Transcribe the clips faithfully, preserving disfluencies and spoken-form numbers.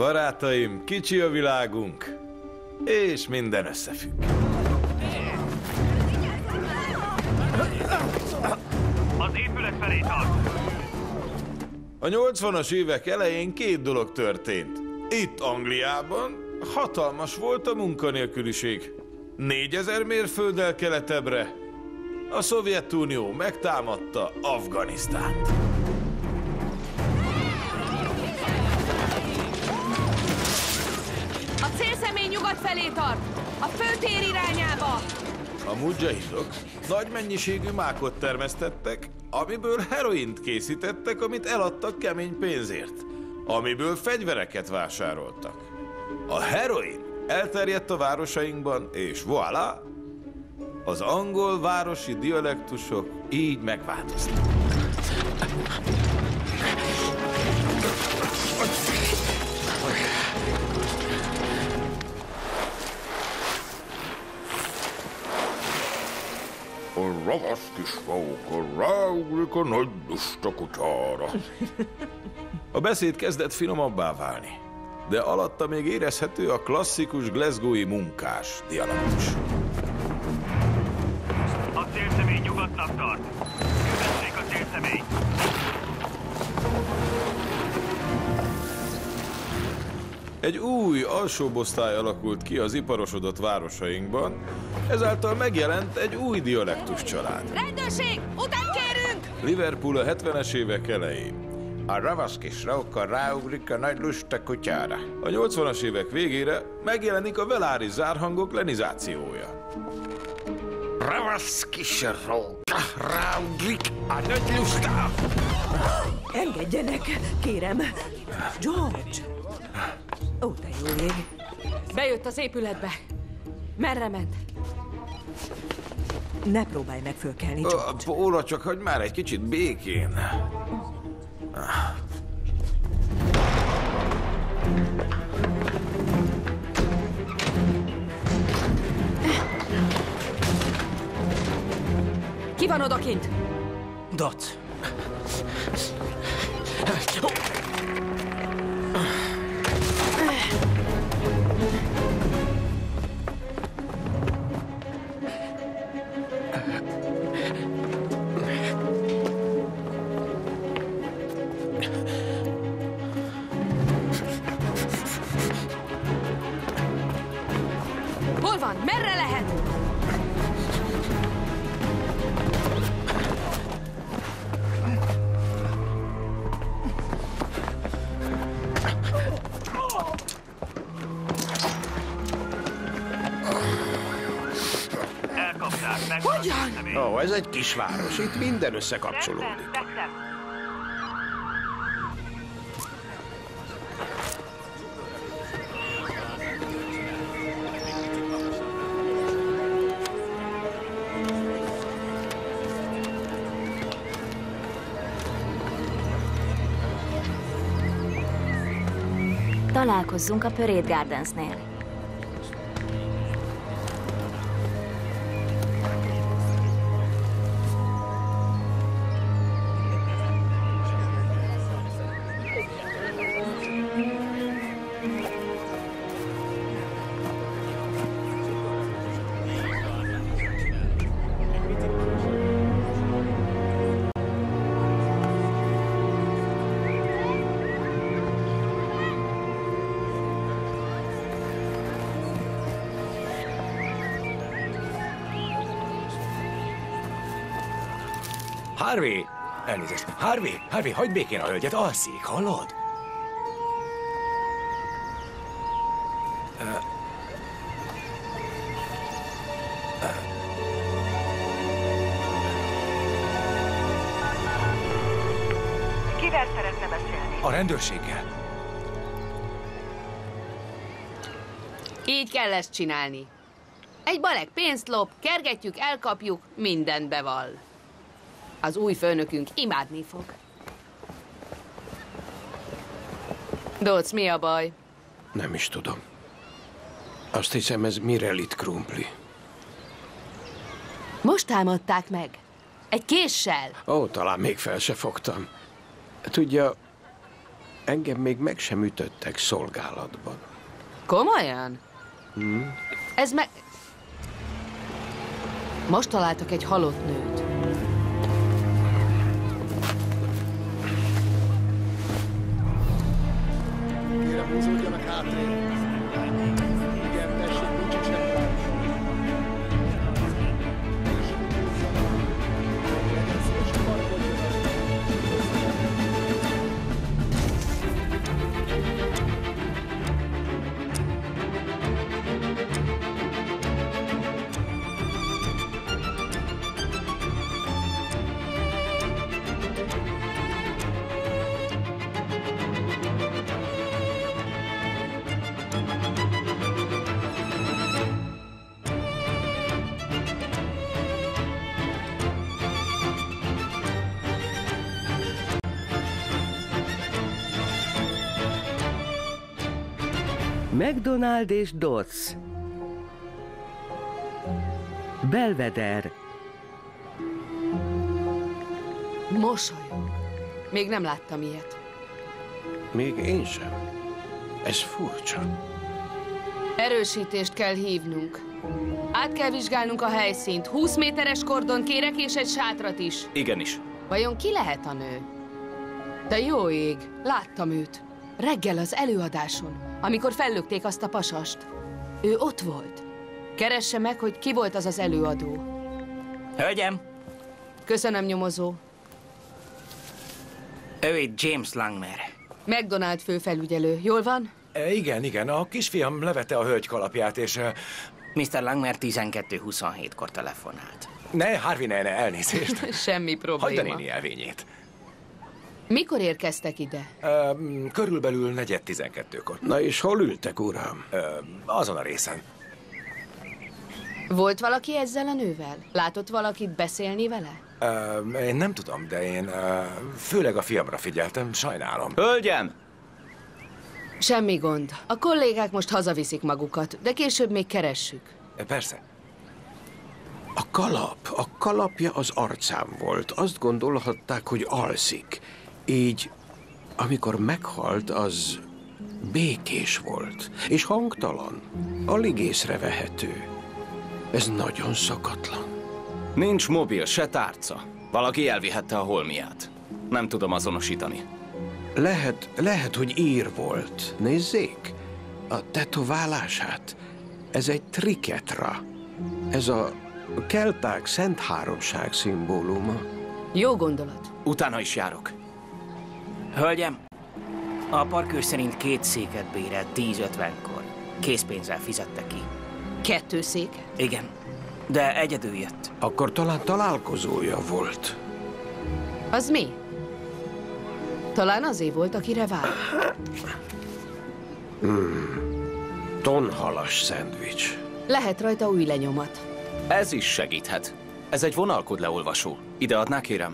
Barátaim, kicsi a világunk, és minden összefügg. Az épület felé tart! A nyolcvanas évek elején két dolog történt. Itt Angliában hatalmas volt a munkanélküliség. Négyezer mérfölddel keletebbre a Szovjetunió megtámadta Afganisztánt. A célszemély nyugat felé tart! A főtér irányába! A mujahidok nagy mennyiségű mákot termesztettek, amiből heroint készítettek, amit eladtak kemény pénzért, amiből fegyvereket vásároltak. A heroin elterjedt a városainkban, és voilà, az angol városi dialektusok így megváltoztak. A ravasz kis fauka ráugrik a nagy lusta kutyára. A beszéd kezdett finomabbá válni, de alatta még érezhető a klasszikus glasgowi munkás dialektus. A célszemély nyugatnak tart! Kövessék a célszemélyt! Egy új alsóbosztály alakult ki az iparosodott városainkban, ezáltal megjelent egy új dialektus család. Rendőrség! Után kérünk! Liverpool a hetvenes évek elején. A ravasz kis róka ráugrik a nagy lusta kutyára. A nyolcvanas évek végére megjelenik a velári zárhangok lenizációja. Ravasz kis róka ráugrik a nagy lusta. Engedjenek, kérem. George! Ó, te jó ég. Bejött az épületbe. Merre ment? Ne próbálj meg fölkelni, George. A Póla, csak hagyj már egy kicsit békén. Ki van odakint? Doc. Hol van? Merre lehet? Elkapták meg! Hogyan? Ó, ez egy kisváros, itt minden összekapcsolódik. Találkozzunk a Parade Gardensnél. Harvey! Elnézést. Harvey! Harvey, hagyd békén a hölgyet, alszik, hallod? Kivel szeretne beszélni? A rendőrséggel. Így kell ezt csinálni. Egy balek pénzt lop, kergetjük, elkapjuk, mindent bevall. Az új főnökünk imádni fog. Dóc, mi a baj? Nem is tudom. Azt hiszem, ez Mirelit krumpli. Most támadták meg. Egy késsel. Ó, talán még fel se fogtam. Tudja, Engem még meg sem ütöttek szolgálatban. Komolyan? Hmm? Ez meg... Most találtak egy halott nőt. Kérem, húzódjanak hátrébb. Igen, tessék, nincs sem rá. Legyen szíves, parkoljanak. McDonald és Dodds. Belvedere. Mosolyog. Még nem láttam ilyet. Még én sem. Ez furcsa. Erősítést kell hívnunk. Át kell vizsgálnunk a helyszínt. húsz méteres kordon kérek, és egy sátrat is. Igenis. Vajon ki lehet a nő? De jó ég, láttam őt. Reggel az előadáson, amikor fellökték azt a pasast. Ő ott volt. Keresse meg, hogy ki volt az az előadó. Hölgyem! Köszönöm, nyomozó. Ő itt James Langmer. McDonald főfelügyelő. Jól van? E, igen, igen, a kisfiam levette a hölgy kalapját, és... Uh... miszter Langmer tizenkettő huszonhétkor telefonált. Ne, Harvey, ne, ne, elnézést. Semmi probléma. Hagyd a néni elvényét. Mikor érkeztek ide? Uh, körülbelül negyed tizenkettőkor. Na és hol ültek, uram? Uh, azon a részen. Volt valaki ezzel a nővel? Látott valakit beszélni vele? Uh, én nem tudom, de én uh, főleg a fiamra figyeltem, sajnálom. Hölgyem! Semmi gond. A kollégák most hazaviszik magukat, de később még keressük. Persze. A kalap, a kalapja az arcán volt. Azt gondolhatták, hogy alszik. Így, amikor meghalt, az békés volt, és hangtalan, alig észrevehető. Ez nagyon szokatlan. Nincs mobil, se tárca. Valaki elvihette a holmiát. Nem tudom azonosítani. Lehet, lehet, hogy ír volt. Nézzék, a tetoválását. Ez egy triketra. Ez a kelták szent háromság szimbóluma. Jó gondolat. Utána is járok. Hölgyem, a parkőr szerint két széket bérelt tíz ötvenkor. Készpénzzel fizette ki. Kettő szék? Igen, de egyedül jött. Akkor talán találkozója volt. Az mi? Talán azért volt, akire vár. Hmm. Tonhalas szendvics. Lehet rajta új lenyomat. Ez is segíthet. Ez egy vonalkód leolvasó. Ide adná, kérem?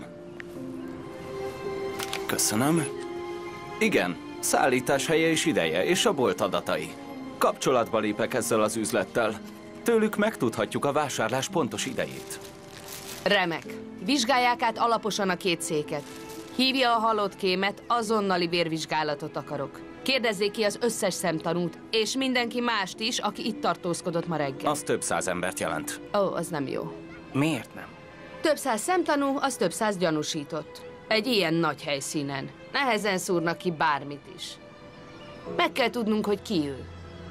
Köszönöm. Igen, szállítás helye és ideje, és a bolt adatai. Kapcsolatba lépek ezzel az üzlettel. Tőlük megtudhatjuk a vásárlás pontos idejét. Remek. Vizsgálják át alaposan a két széket. Hívja a halott kémet, azonnali vérvizsgálatot akarok. Kérdezzék ki az összes szemtanút, és mindenki mást is, aki itt tartózkodott ma reggel. Az több száz embert jelent. Ó, az nem jó. Miért nem? Több száz szemtanú, az több száz gyanúsított. Egy ilyen nagy helyszínen. Nehezen szúrnak ki bármit is. Meg kell tudnunk, hogy ki ő.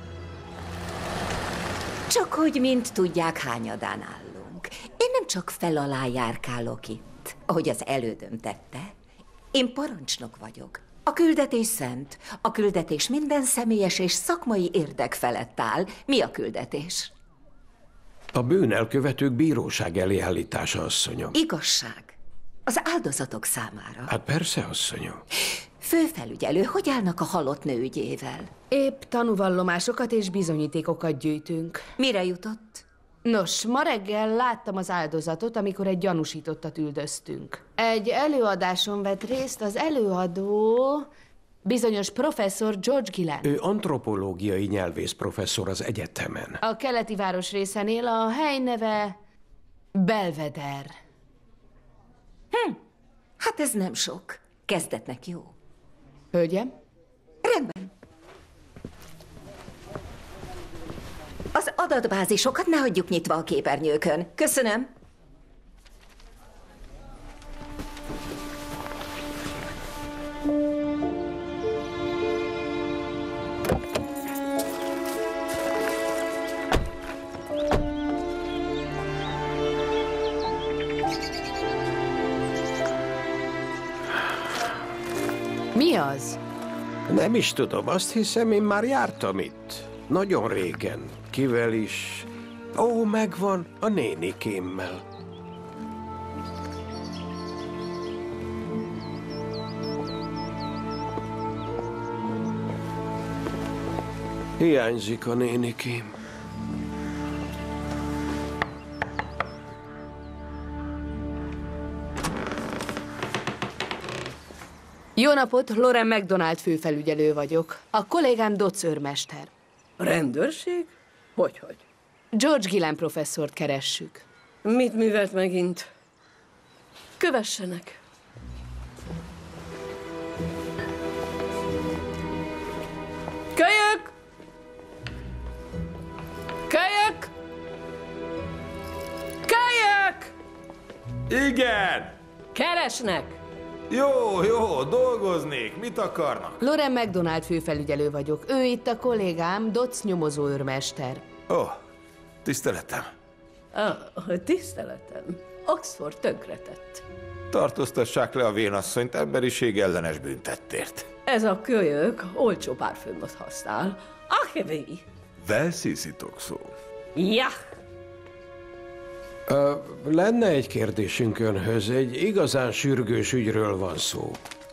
Csak hogy mind tudják, hányadán állunk. Én nem csak fel alá járkálok itt, ahogy az elődöm tette. Én parancsnok vagyok. A küldetés szent. A küldetés minden személyes és szakmai érdek felett áll. Mi a küldetés? A bűnelkövetők bíróság elé állítása, asszonyom. Igazság. Az áldozatok számára. Hát persze, asszonyom. Főfelügyelő, hogy állnak a halott nő ügyével? Épp tanúvallomásokat és bizonyítékokat gyűjtünk. Mire jutott? Nos, ma reggel láttam az áldozatot, amikor egy gyanúsítottat üldöztünk. Egy előadáson vett részt az előadó... bizonyos professzor George Gillen. Ő antropológiai nyelvész professzor az egyetemen. A keleti városrészen él, a hely neve Belvedere. Hm, hát ez nem sok. Kezdetnek jó. Hölgyem? Rendben. Az adatbázisokat ne hagyjuk nyitva a képernyőkön. Köszönöm. Mi az? Nem is tudom, azt hiszem, én már jártam itt. Nagyon régen. Kivel is? Ó, megvan, a nénikémmel. Hiányzik a nénikém. Jó napot, Lauren McDonald főfelügyelő vagyok. A kollégám Dodds őrmester. A rendőrség? Hogyhogy? George Gillen professzort keressük. Mit művelt megint? Kövessenek. Kölyök! Kölyök! Kölyök! Igen! Keresnek! Jó, jó, dolgoznék. Mit akarnak? Lauren McDonald főfelügyelő vagyok. Ő itt a kollégám, Dodds nyomozó őrmester. Ó, oh, tiszteletem. Ah, tiszteletem. Oxford tönkretett. Tartóztassák le a vénasszonyt emberiség ellenes büntettért. Ez a kölyök olcsó párfümöt használ. Achevé! Velszíszitokszó. Ja! Uh, lenne egy kérdésünk önhöz, egy igazán sürgős ügyről van szó.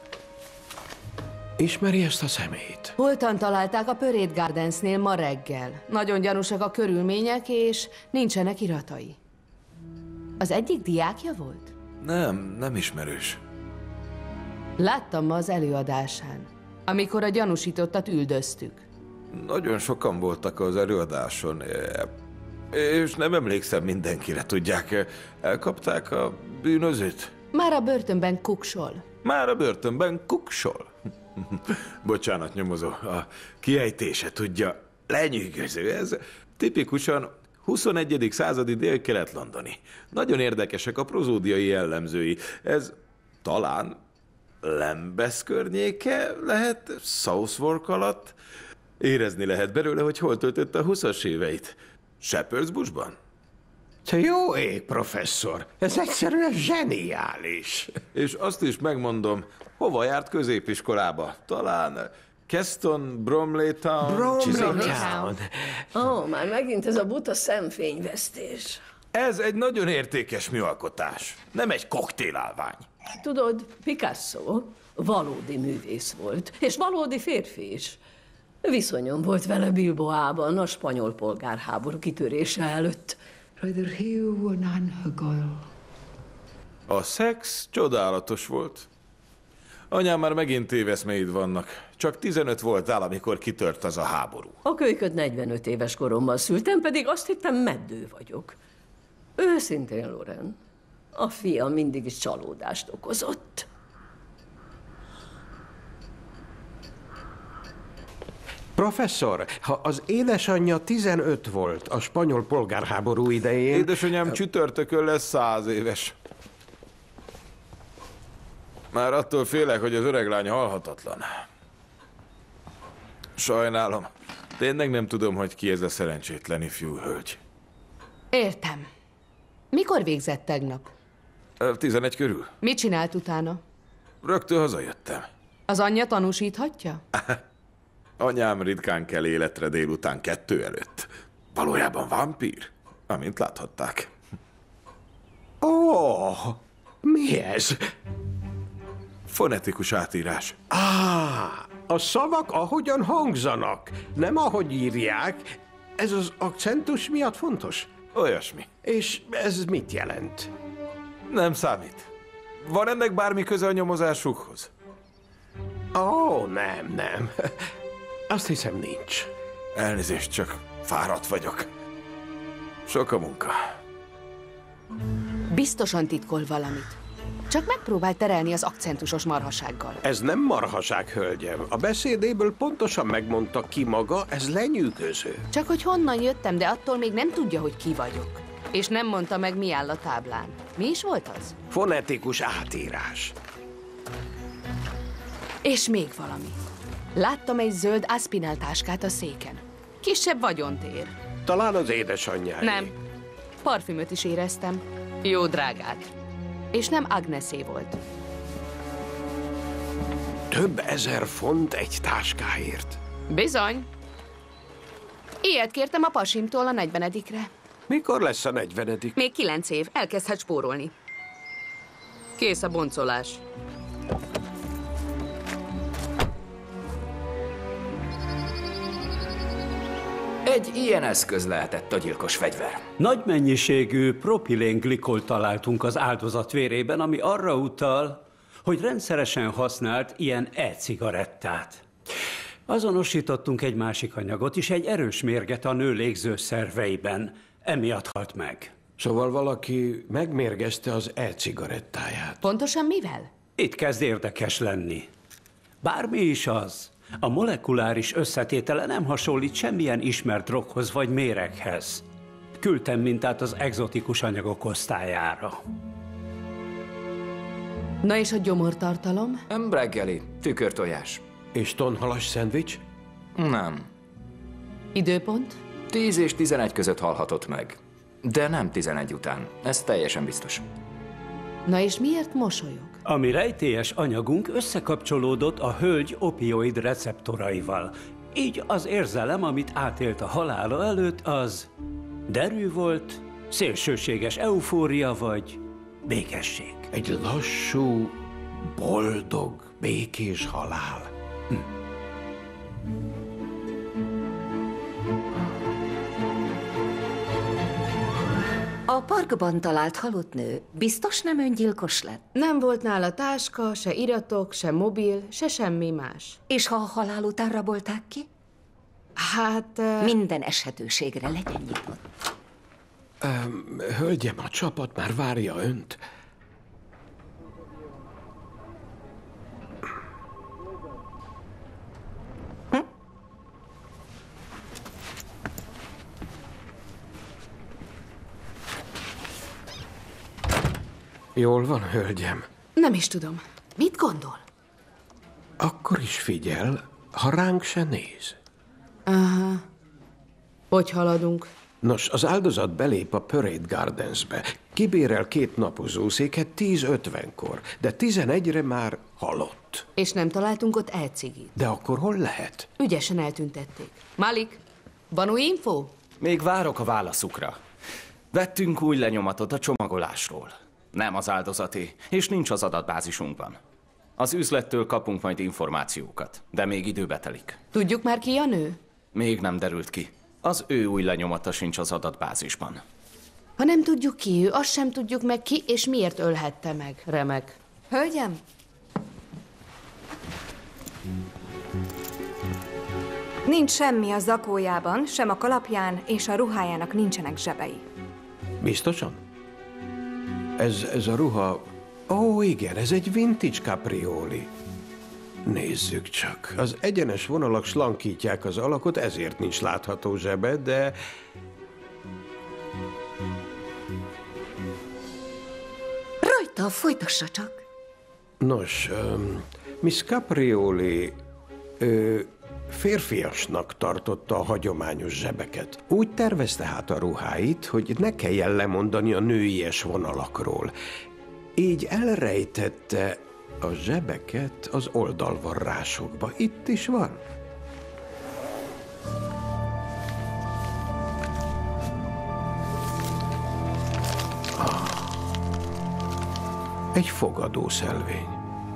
Ismeri ezt a személyt? Holtan találták a Parade Gardensnél ma reggel. Nagyon gyanúsak a körülmények, és nincsenek iratai. Az egyik diákja volt? Nem, nem ismerős. Láttam ma az előadásán, amikor a gyanúsítottat üldöztük. Nagyon sokan voltak az előadáson, és nem emlékszem mindenkire, tudják. Elkapták a bűnözőt? Már a börtönben kuksol. Már a börtönben kuksol? Bocsánat, nyomozó, a kiejtése tudja, lenyűgöző. Ez tipikusan huszonegyedik századi dél-kelet-londoni. Nagyon érdekesek a prozódiai jellemzői. Ez talán Lambeth környéke lehet, Southwark alatt. Érezni lehet belőle, hogy hol töltötte a huszas éveit. Shepherd's Bushban? Te jó ég, professzor! Ez egyszerűen zseniális! És azt is megmondom, hova járt középiskolába? Talán Keston, Bromley Town... Bromley Town. Ó, oh, már megint ez a buta szemfényvesztés. Ez egy nagyon értékes műalkotás, nem egy koktélálvány. Tudod, Picasso valódi művész volt, és valódi férfi is. Viszonyom volt vele Bilboában a spanyol polgárháború kitörése előtt. A szex csodálatos volt. Anyám már megint téveszméid vannak. Csak tizenöt voltál, amikor kitört az a háború. A kölyköt negyvenöt éves koromban szültem, pedig azt hittem meddő vagyok. Őszintén, Lauren, a fiam mindig is csalódást okozott. Professzor, ha az édesanyja tizenöt volt a spanyol polgárháború idején... Édesanyám csütörtökön lesz száz éves. Már attól félek, hogy az öreg lány halhatatlan. Sajnálom. Tényleg nem tudom, hogy ki ez a szerencsétlen ifjú hölgy. Értem. Mikor végzett tegnap? Tizenegy körül. Mit csinált utána? Rögtön hazajöttem. Az anyja tanúsíthatja? Anyám ritkán kell életre délután kettő előtt. Valójában vampír, amint láthatták. Ó, oh, mi ez? Fonetikus átírás. Á, a szavak ahogyan hangzanak, nem ahogy írják. Ez az akcentus miatt fontos? Olyasmi. És ez mit jelent? Nem számít. Van ennek bármi köze a nyomozásukhoz? Ó, oh, nem, nem. Azt hiszem, nincs. Elnézést, csak fáradt vagyok. Sok a munka. Biztosan titkol valamit. Csak megpróbált terelni az akcentusos marhasággal. Ez nem marhaság, hölgyem. A beszédéből pontosan megmondta ki maga, ez lenyűgöző. Csak hogy honnan jöttem, de attól még nem tudja, hogy ki vagyok. És nem mondta meg, mi áll a táblán. Mi is volt az? Fonetikus átírás. És még valami. Láttam egy zöld Aspinall táskát a széken. Kisebb vagyont ér. Talán az édesanyjáé. Nem. Parfümöt is éreztem. Jó drágát. És nem Agnesé volt. Több ezer font egy táskáért. Bizony. Ilyet kértem a pasimtól a negyvenedikre. Mikor lesz a negyvenedik? Még kilenc év. Elkezdhet spórolni. Kész a boncolás. Egy ilyen eszköz lehetett a gyilkos fegyver. Nagy mennyiségű propilén-glikol találtunk az áldozat vérében, ami arra utal, hogy rendszeresen használt ilyen e-cigarettát. Azonosítottunk egy másik anyagot is, egy erős mérget a nő légző szerveiben. Emiatt halt meg. Szóval valaki megmérgezte az e-cigarettáját. Pontosan mivel? Itt kezd érdekes lenni. Bármi is az, a molekuláris összetétele nem hasonlít semmilyen ismert droghoz vagy méreghez. Küldtem mintát az egzotikus anyagok osztályára. Na és a gyomortartalom? Reggeli, tükörtojás. És tonhalas szendvics? Nem. Időpont? tíz és tizenegy között halhatott meg. De nem tizenegy után. Ez teljesen biztos. Na és miért mosolyog? A mi rejtélyes anyagunk összekapcsolódott a hölgy opioid receptoraival. Így az érzelem, amit átélt a halála előtt, az derű volt, szélsőséges eufória vagy békesség. Egy lassú, boldog, békés halál. Hm. A parkban talált halott nő biztos nem öngyilkos lett? Nem volt nála táska, se iratok, se mobil, se semmi más. És ha a halál után rabolták ki? Hát... Uh... Minden eshetőségre legyen nyitott. Um, hölgyem, a csapat már várja önt. Hm? Jól van, hölgyem. Nem is tudom. Mit gondol? Akkor is figyel, ha ránk se néz. Aha. Hogy haladunk? Nos, az áldozat belép a Parade Gardensbe. Kibérel két napozószéket tíz ötvenkor, de tizenegyre már halott. És nem találtunk ott e-cigit. De akkor hol lehet? Ügyesen eltüntették. Malik, van új info? Még várok a válaszukra. Vettünk új lenyomatot a csomagolásról. Nem az áldozati, és nincs az adatbázisunkban. Az üzlettől kapunk majd információkat, de még időbe telik. Tudjuk már, ki a nő? Még nem derült ki. Az ő új lenyomata sincs az adatbázisban. Ha nem tudjuk ki ő, azt sem tudjuk meg ki, és miért ölhette meg. Remek. Hölgyem? Nincs semmi a zakójában, sem a kalapján, és a ruhájának nincsenek zsebei. Biztosan? Ez, ez a ruha... Ó, igen, ez egy vintage caprioli. Nézzük csak. Az egyenes vonalak slankítják az alakot, ezért nincs látható zsebe, de... Rajta, folytassa csak. Nos, um, Miss Caprioli ö, férfiasnak tartotta a hagyományos zsebeket. Úgy tervezte hát a ruháit, hogy ne kelljen lemondani a nőies vonalakról. Így elrejtette a zsebeket az oldalvarrásokba. Itt is van. Egy fogadószelvény.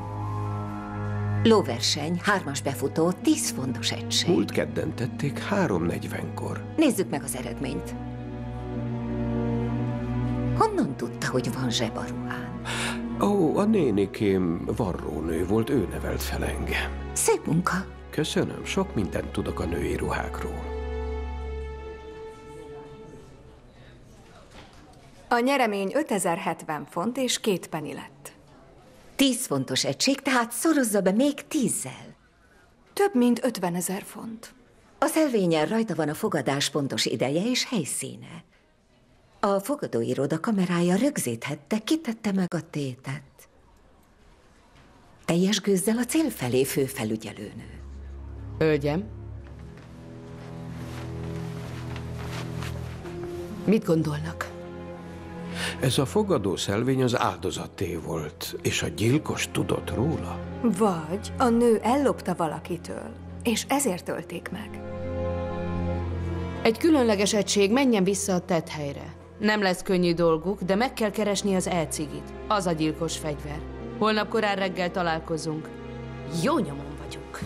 Lóverseny, hármas befutó, tíz fontos egység. Múlt kedden tették három negyvenkor. Nézzük meg az eredményt. Honnan tudta, hogy van zseb a ruhán? Ó, a nénikém varrónő volt, ő nevelt fel engem. Szép munka. Köszönöm, sok mindent tudok a női ruhákról. A nyeremény ötezer-hetven font és két penny lett. Tíz fontos egység, tehát szorozza be még tízzel. Több mint ötvenezer font. A szelvényen rajta van a fogadás pontos ideje és helyszíne. A fogadóiroda kamerája rögzíthette, kitette meg a tétet. Teljes gőzzel a cél felé főfelügyelőnő. Hölgyem. Mit gondolnak? Ez a fogadó szelvény az áldozaté volt, és a gyilkos tudott róla. Vagy a nő ellopta valakitől, és ezért ölték meg. Egy különleges egység menjen vissza a tett helyre. Nem lesz könnyű dolguk, de meg kell keresni az e-cigit. Az a gyilkos fegyver. Holnap korán reggel találkozunk. Jó nyomon vagyunk.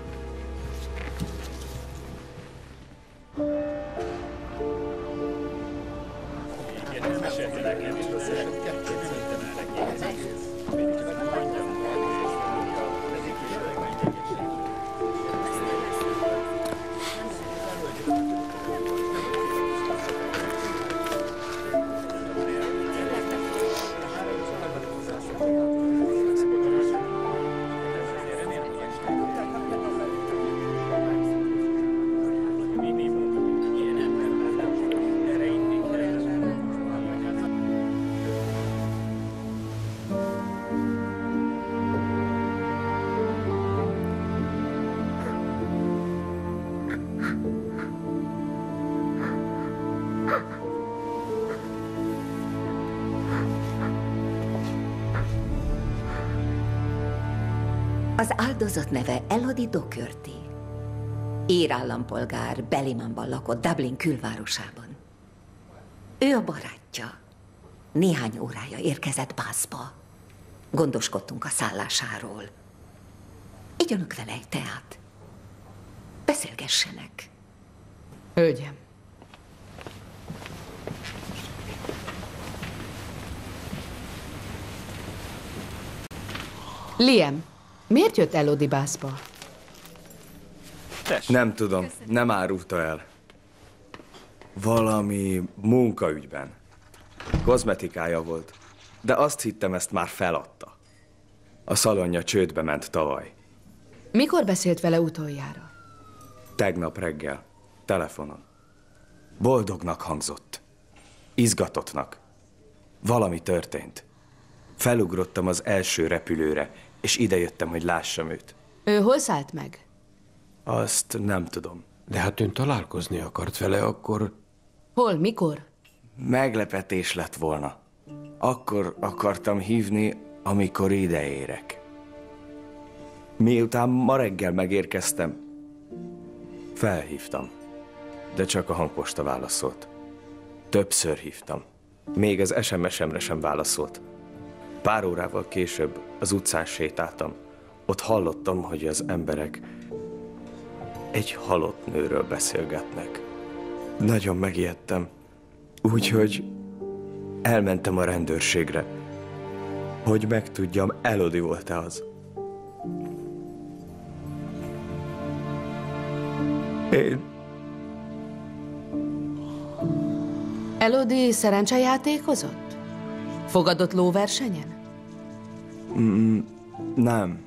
Az áldozat neve Elodie Docherty. Ír állampolgár, Ballymonban lakott, Dublin külvárosában. Ő a barátja. Néhány órája érkezett Bathba. Gondoskodtunk a szállásáról. Igyanak vele egy teát. Beszélgessenek. Hölgyem. Liam, miért jött Elodie Bathba? Nem tudom, nem árulta el. Valami munkaügyben. Kozmetikája volt, de azt hittem, ezt már feladta. A szalonja csődbe ment tavaly. Mikor beszélt vele utoljára? Tegnap reggel, telefonon. Boldognak hangzott. Izgatottnak. Valami történt. Felugrottam az első repülőre, és idejöttem, hogy lássam őt. Ő hol szállt meg? Azt nem tudom. De hát ön találkozni akart vele, akkor... Hol, mikor? Meglepetés lett volna. Akkor akartam hívni, amikor ideérek. Miután ma reggel megérkeztem, felhívtam, de csak a hangposta válaszolt. Többször hívtam. Még az es em es-emre sem válaszolt. Pár órával később az utcán sétáltam. Ott hallottam, hogy az emberek egy halott nőről beszélgetnek. Nagyon megijedtem. Úgyhogy elmentem a rendőrségre, hogy megtudjam, Elodie volt-e az. Én... Elodie szerencsejátékozott? Fogadott lóversenyen? Mm, nem.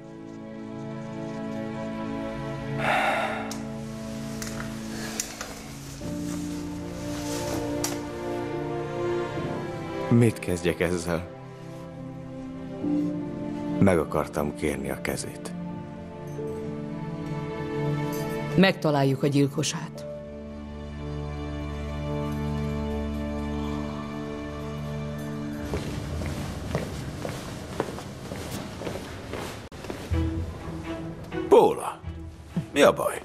Mit kezdjek ezzel? Meg akartam kérni a kezét. Megtaláljuk a gyilkosát. Póla, mi a baj?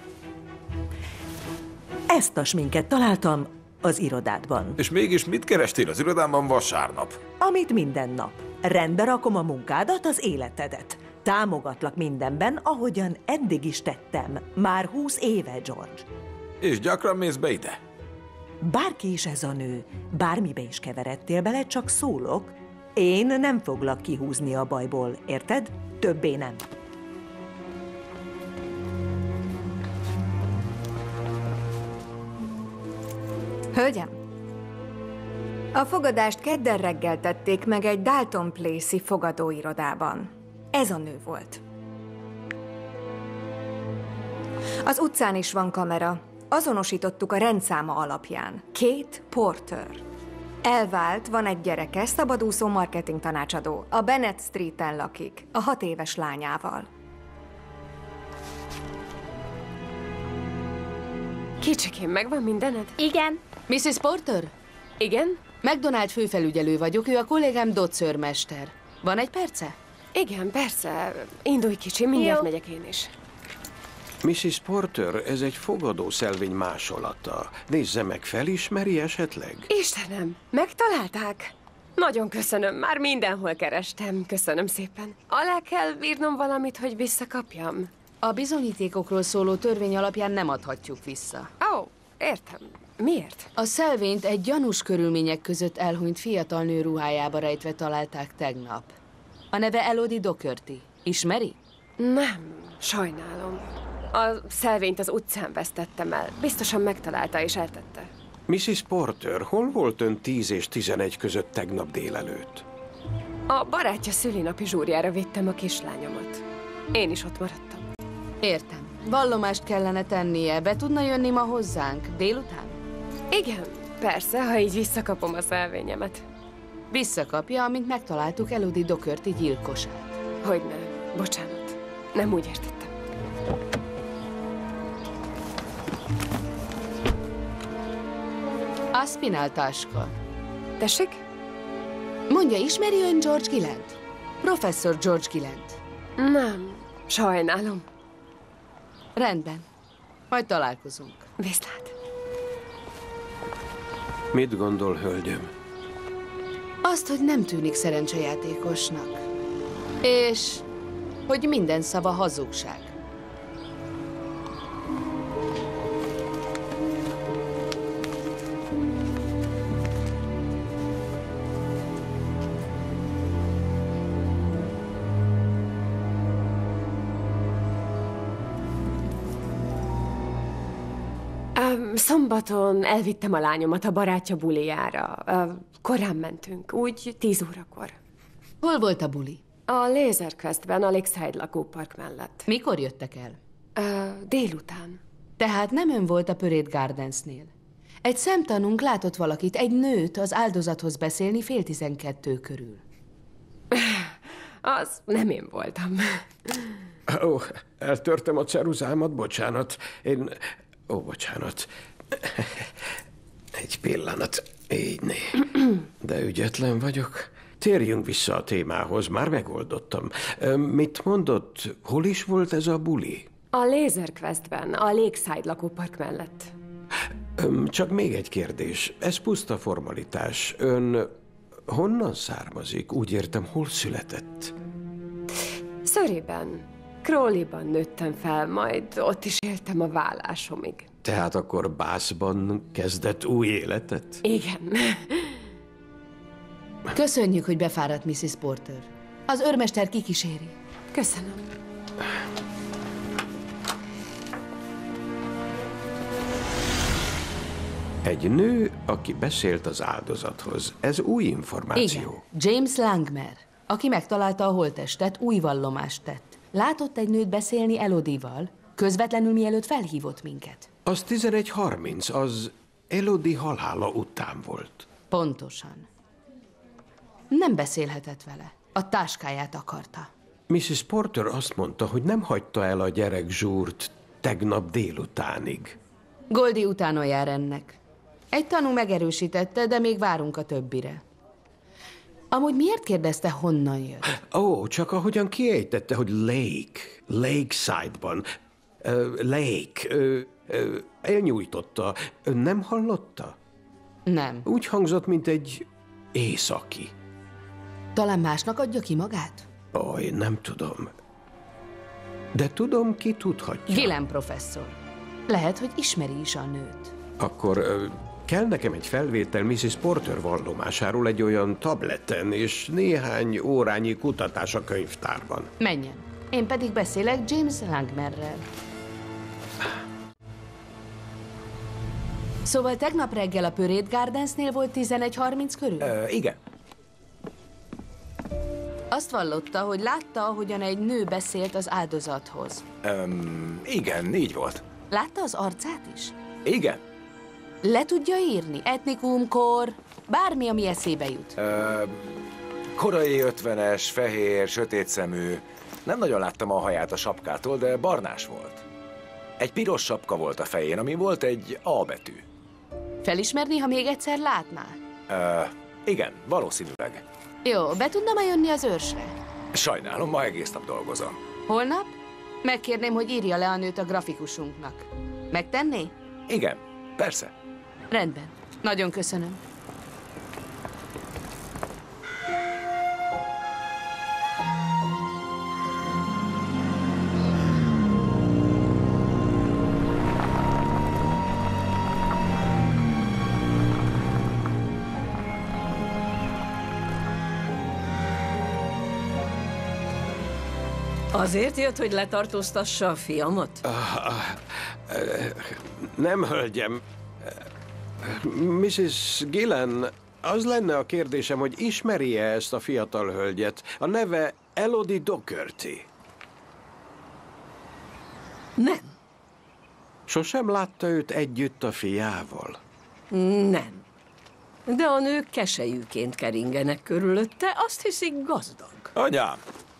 Ezt a sminket találtam az irodádban. És mégis mit kerestél az irodámban vasárnap? Amit minden nap. Rendbe rakom a munkádat, az életedet. Támogatlak mindenben, ahogyan eddig is tettem. Már húsz éve, George. És gyakran mész be ide? Bárki is ez a nő, bármibe is keveredtél bele, csak szólok. Én nem foglak kihúzni a bajból, érted? Többé nem. Hölgyem, A fogadást kedden reggel tették meg egy Dalton Place-i fogadóirodában. Ez a nő volt. Az utcán is van kamera. Azonosítottuk a rendszáma alapján. Kate Porter. Elvált, van egy gyereke, szabadúszó marketing tanácsadó. A Bennett Streeten lakik, a hat éves lányával. Kicsikém, megvan mindened? Igen. missus Porter? Igen? McDonald főfelügyelő vagyok, ő a kollégám Dodds őrmester. Van egy perce? Igen, persze. Indulj kicsi, mindjárt Jó. megyek én is. missus Porter, ez egy fogadószelvény másolata. Nézze meg, felismeri esetleg? Istenem, megtalálták? Nagyon köszönöm, már mindenhol kerestem. Köszönöm szépen. Alá kell írnom valamit, hogy visszakapjam? A bizonyítékokról szóló törvény alapján nem adhatjuk vissza. Ó, oh, értem. Miért? A szelvényt egy gyanús körülmények között elhunyt fiatal nő ruhájába rejtve találták tegnap. A neve Elodie Docherty. Ismeri? Nem, sajnálom. A szelvényt az utcán vesztettem el. Biztosan megtalálta és eltette. missus Porter, hol volt ön tíz és tizenegy között tegnap délelőtt? A barátja szülinapi zsúrjára vittem a kislányomat. Én is ott maradtam. Értem. Vallomást kellene tennie. Be tudna jönni ma hozzánk? Délután? Igen, persze, ha így visszakapom a szelvényemet. Visszakapja, amint megtaláltuk Elodie Docherty gyilkosát. Hogyne. Bocsánat. Nem úgy értettem. A Spinell táska. Tessék? Mondja, ismeri ön George Gillant? Professzor George Gillant. Nem, sajnálom. Rendben. Majd találkozunk. Viszlát. Mit gondol, hölgyem? Azt, hogy nem tűnik szerencsejátékosnak. És hogy minden szava hazugság. Um, szombaton elvittem a lányomat a barátja bulijára. Uh, korán mentünk, úgy tíz órakor. Hol volt a buli? A Laser Questben, a Lakeside lakópark mellett. Mikor jöttek el? Uh, délután. Tehát nem ön volt a Parade Gardensnél. Egy szemtanúnk látott valakit, egy nőt az áldozathoz beszélni fél tizenkettő körül. Az nem én voltam. Ó, eltörtem a ceruzámat, bocsánat. Én... Ó, bocsánat. Egy pillanat. Így né. De ügyetlen vagyok. Térjünk vissza a témához, már megoldottam. Mit mondott, hol is volt ez a buli? A Laser Questben, a Lakeside lakópark mellett. Csak még egy kérdés. Ez puszta formalitás. Ön honnan származik? Úgy értem, hol született? Surreyben. Crawleyban nőttem fel, majd ott is éltem a vállásomig. Tehát akkor Bathban kezdett új életet? Igen. Köszönjük, hogy befáradt, missus Porter. Az őrmester kikíséri. Köszönöm. Egy nő, aki beszélt az áldozathoz. Ez új információ. Igen. James Langmer, aki megtalálta a holttestet, új vallomást tett. Látott egy nőt beszélni Elodie-val, közvetlenül mielőtt felhívott minket. Az tizenegy harminc, az Elodie halála után volt. Pontosan. Nem beszélhetett vele. A táskáját akarta. missus Porter azt mondta, hogy nem hagyta el a gyerek zsúrt tegnap délutánig. Goldie utána jár ennek. Egy tanú megerősítette, de még várunk a többire. Amúgy miért kérdezte, honnan jött? Ó, csak ahogyan kiejtette, hogy Lake, Lakeside-ban. Uh, Lake, uh, uh, elnyújtotta. Ön nem hallotta? Nem. Úgy hangzott, mint egy északi. Talán másnak adja ki magát? Ó, én nem tudom. De tudom, ki tudhatja. Gillen professzor. Lehet, hogy ismeri is a nőt. Akkor uh, kell nekem egy felvétel missus Porter vallomásáról egy olyan tableten, és néhány órányi kutatás a könyvtárban. Menjen. Én pedig beszélek James Langmerrel. Szóval tegnap reggel a Parade Gardensnél volt tizenegy harminc körül? Ö, igen. Azt vallotta, hogy látta, ahogyan egy nő beszélt az áldozathoz. Öm, igen, így volt. Látta az arcát is? Igen. Le tudja írni? Etnikum, kor, bármi, ami eszébe jut. Ö, korai ötvenes, fehér, sötétszemű. Nem nagyon láttam a haját a sapkától, de barnás volt. Egy piros sapka volt a fején, ami volt egy A betű. Felismerni, ha még egyszer látná? Ö, igen, valószínűleg. Jó, be tudna már jönni az őrsre? Sajnálom, ma egész nap dolgozom. Holnap? Megkérném, hogy írja le a nőt a grafikusunknak. Megtenné? Igen, persze. Rendben. Nagyon köszönöm. Azért jött, hogy letartóztassa a fiamat? Nem, hölgyem. missus Gillen, az lenne a kérdésem, hogy ismeri-e ezt a fiatal hölgyet? A neve Elodie Dougherty. Nem. Sosem látta őt együtt a fiával? Nem. De a nők keselyűként keringenek körülötte, azt hiszik gazdag. Anyám!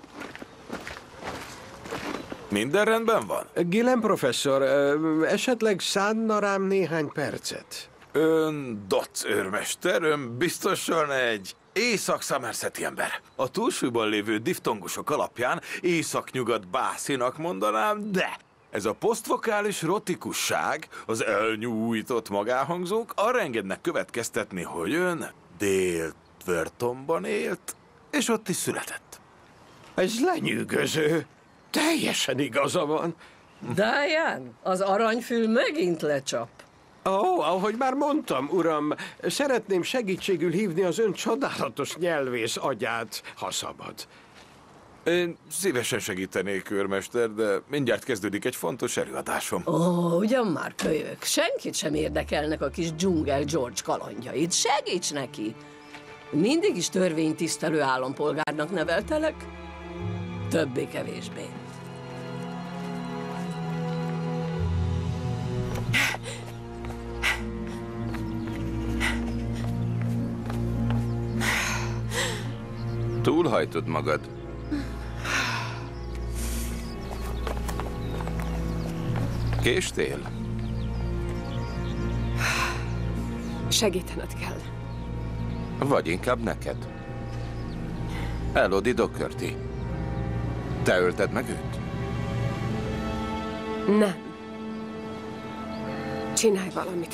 Minden rendben van? Gillen professzor, esetleg szánna rám néhány percet? Ön Dodds őrmester, ön biztosan egy észak-szomerseti ember. A túlsúlyban lévő diftongusok alapján észak-nyugat bászinak mondanám, de ez a posztvokális rotikusság, az elnyújtott magáhangzók arra engednek következtetni, hogy ön Dél-Tvertonban élt, és ott is született. Ez lenyűgöző. Teljesen igaza van. Diane, az aranyfül megint lecsap. Ó, oh, ahogy már mondtam, uram, szeretném segítségül hívni az ön csodálatos nyelvész agyát, ha szabad. Én szívesen segítenék, őrmester, de mindjárt kezdődik egy fontos előadásom. Ó, oh, ugyan már kölyök. Senkit sem érdekelnek a kis dzsungel George kalandjait. Segíts neki! Mindig is törvénytisztelő állampolgárnak neveltelek. Többé-kevésbé. Túlhajtod magad. Késtél? Segítened kell. Vagy inkább neked. Elodie Dougherty. Te ölted meg őt? Nem. Csinálj valamit.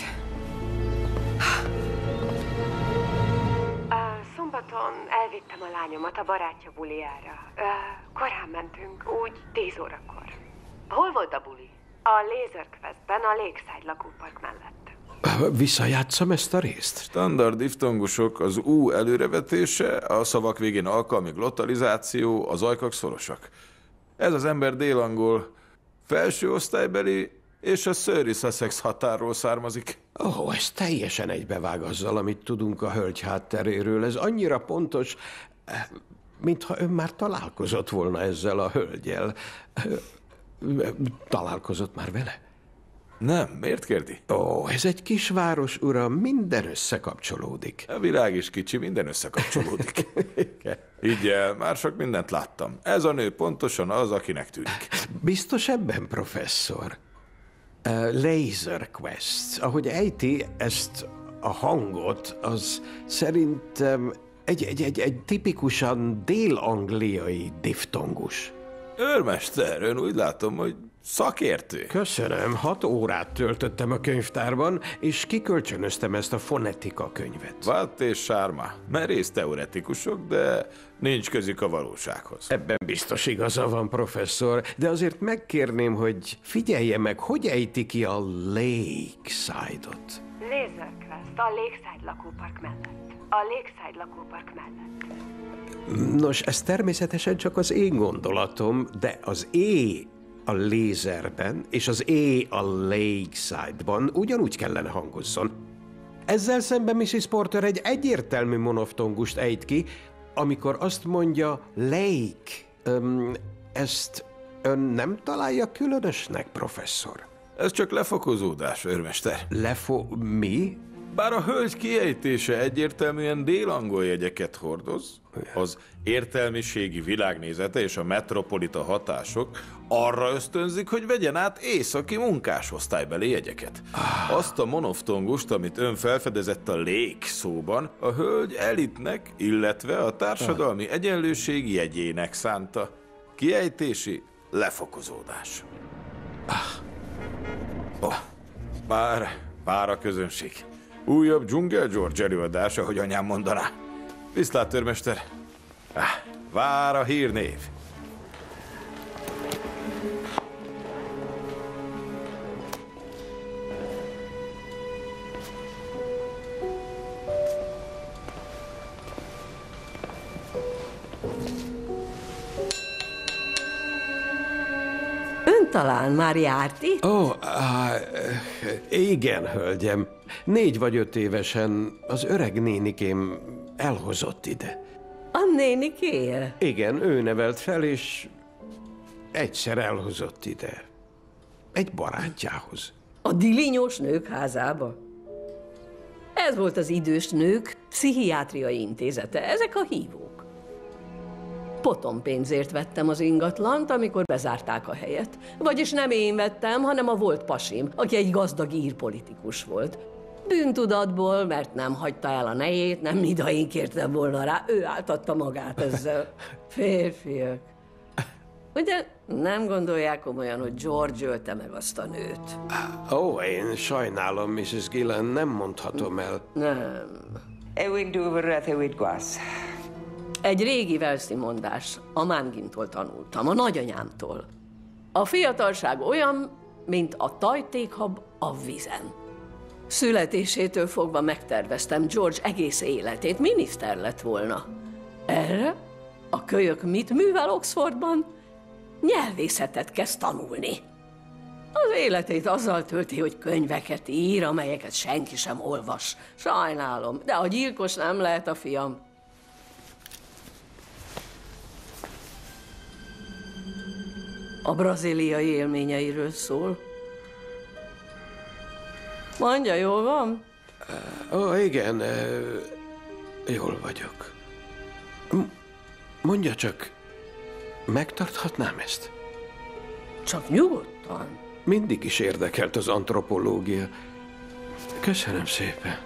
Uh, szombaton elvittem a lányomat a barátja buliára. Uh, korán mentünk, úgy tíz órakor. Hol volt a buli? A Laser Questben, a Lakeside lakópark mellett. Visszajátszom ezt a részt? Standard diftongusok, az U előrevetése, a szavak végén alkalmi glottalizáció, az ajkak szorosak. Ez az ember délangol, felső osztálybeli, és a Surrey Sussex határról származik. Ó, oh, ez teljesen egybevág azzal, amit tudunk a hölgy hátteréről. Ez annyira pontos, mintha ön már találkozott volna ezzel a hölgyel. Találkozott már vele? Nem, miért kérdi? Ó, oh, ez egy kisváros, uram, minden összekapcsolódik. A világ is kicsi, minden összekapcsolódik. Így el, már sok mindent láttam. Ez a nő pontosan az, akinek tűnik. Biztos ebben, professzor? Uh, Laser Quest. Ahogy ejti ezt a hangot, az szerintem egy, egy, egy, egy tipikusan dél-angliai diftongus. Őrmester, ön úgy látom, hogy szakértő. Köszönöm, hat órát töltöttem a könyvtárban, és kikölcsönöztem ezt a fonetika könyvet. Watt és Sharma, merész teoretikusok, de nincs közük a valósághoz. Ebben biztos igaza van, professzor, de azért megkérném, hogy figyelje meg, hogy ejti ki a Lakeside-ot. Laser Quest, a Lakeside lakópark mellett. A Lakeside lakópark mellett. Nos, ez természetesen csak az én gondolatom, de az é a lézerben és az E a Lakeside-ban ugyanúgy kellene hangozzon. Ezzel szemben missus Porter egy egyértelmű monoftongust ejt ki, amikor azt mondja Lake. Öm, ezt ön nem találja különösnek, professzor? Ez csak lefokozódás, őrmester. Lefo... mi? Bár a hölgy kiejtése egyértelműen délangol jegyeket hordoz, az értelmiségi világnézete és a metropolita hatások arra ösztönzik, hogy vegyen át északi munkásosztálybeli jegyeket. Azt a monoftongust, amit ön felfedezett a Lake szóban, a hölgy elitnek, illetve a társadalmi egyenlőség jegyének szánta. Kiejtési lefokozódás. Oh, bár, bár a közönség. Újabb Dzsungel George előadása, hogy anyám mondaná. Viszlát, őrmester. Ah, vár a hírnév. Ön talán már járt itt? Ó, oh, igen, hölgyem. Négy vagy öt évesen az öreg nénikém elhozott ide. A nénikéje? Igen, ő nevelt fel, és egyszer elhozott ide. Egy barátjához. A dilinyós nők házába? Ez volt az idős nők pszichiátriai intézete. Ezek a hívók. Potompénzért vettem az ingatlant, amikor bezárták a helyet. Vagyis nem én vettem, hanem a volt pasim, aki egy gazdag ír politikus volt. Bűntudatból, mert nem hagyta el a nejét, nem mida én kértem volna rá, ő áltatta magát ezzel. Férfiak. Ugye nem gondolják komolyan, hogy George ölte meg azt a nőt? Ó, én sajnálom, missus Gillen, nem mondhatom el. Nem. Egy régi velszi mondás, a Mángintól tanultam, a nagyanyámtól. A fiatalság olyan, mint a tajtékhab a vízen. Születésétől fogva megterveztem George egész életét, miniszter lett volna. Erre a kölyök mit művel Oxfordban? Nyelvészetet kezd tanulni. Az életét azzal tölti, hogy könyveket ír, amelyeket senki sem olvas. Sajnálom, de a gyilkos nem lehet a fiam. A brazíliai élményeiről szól. Mondja, jól van? Ó, igen, jól vagyok. Mondja csak, megtarthatnám ezt? Csak nyugodtan. Mindig is érdekelt az antropológia. Köszönöm szépen.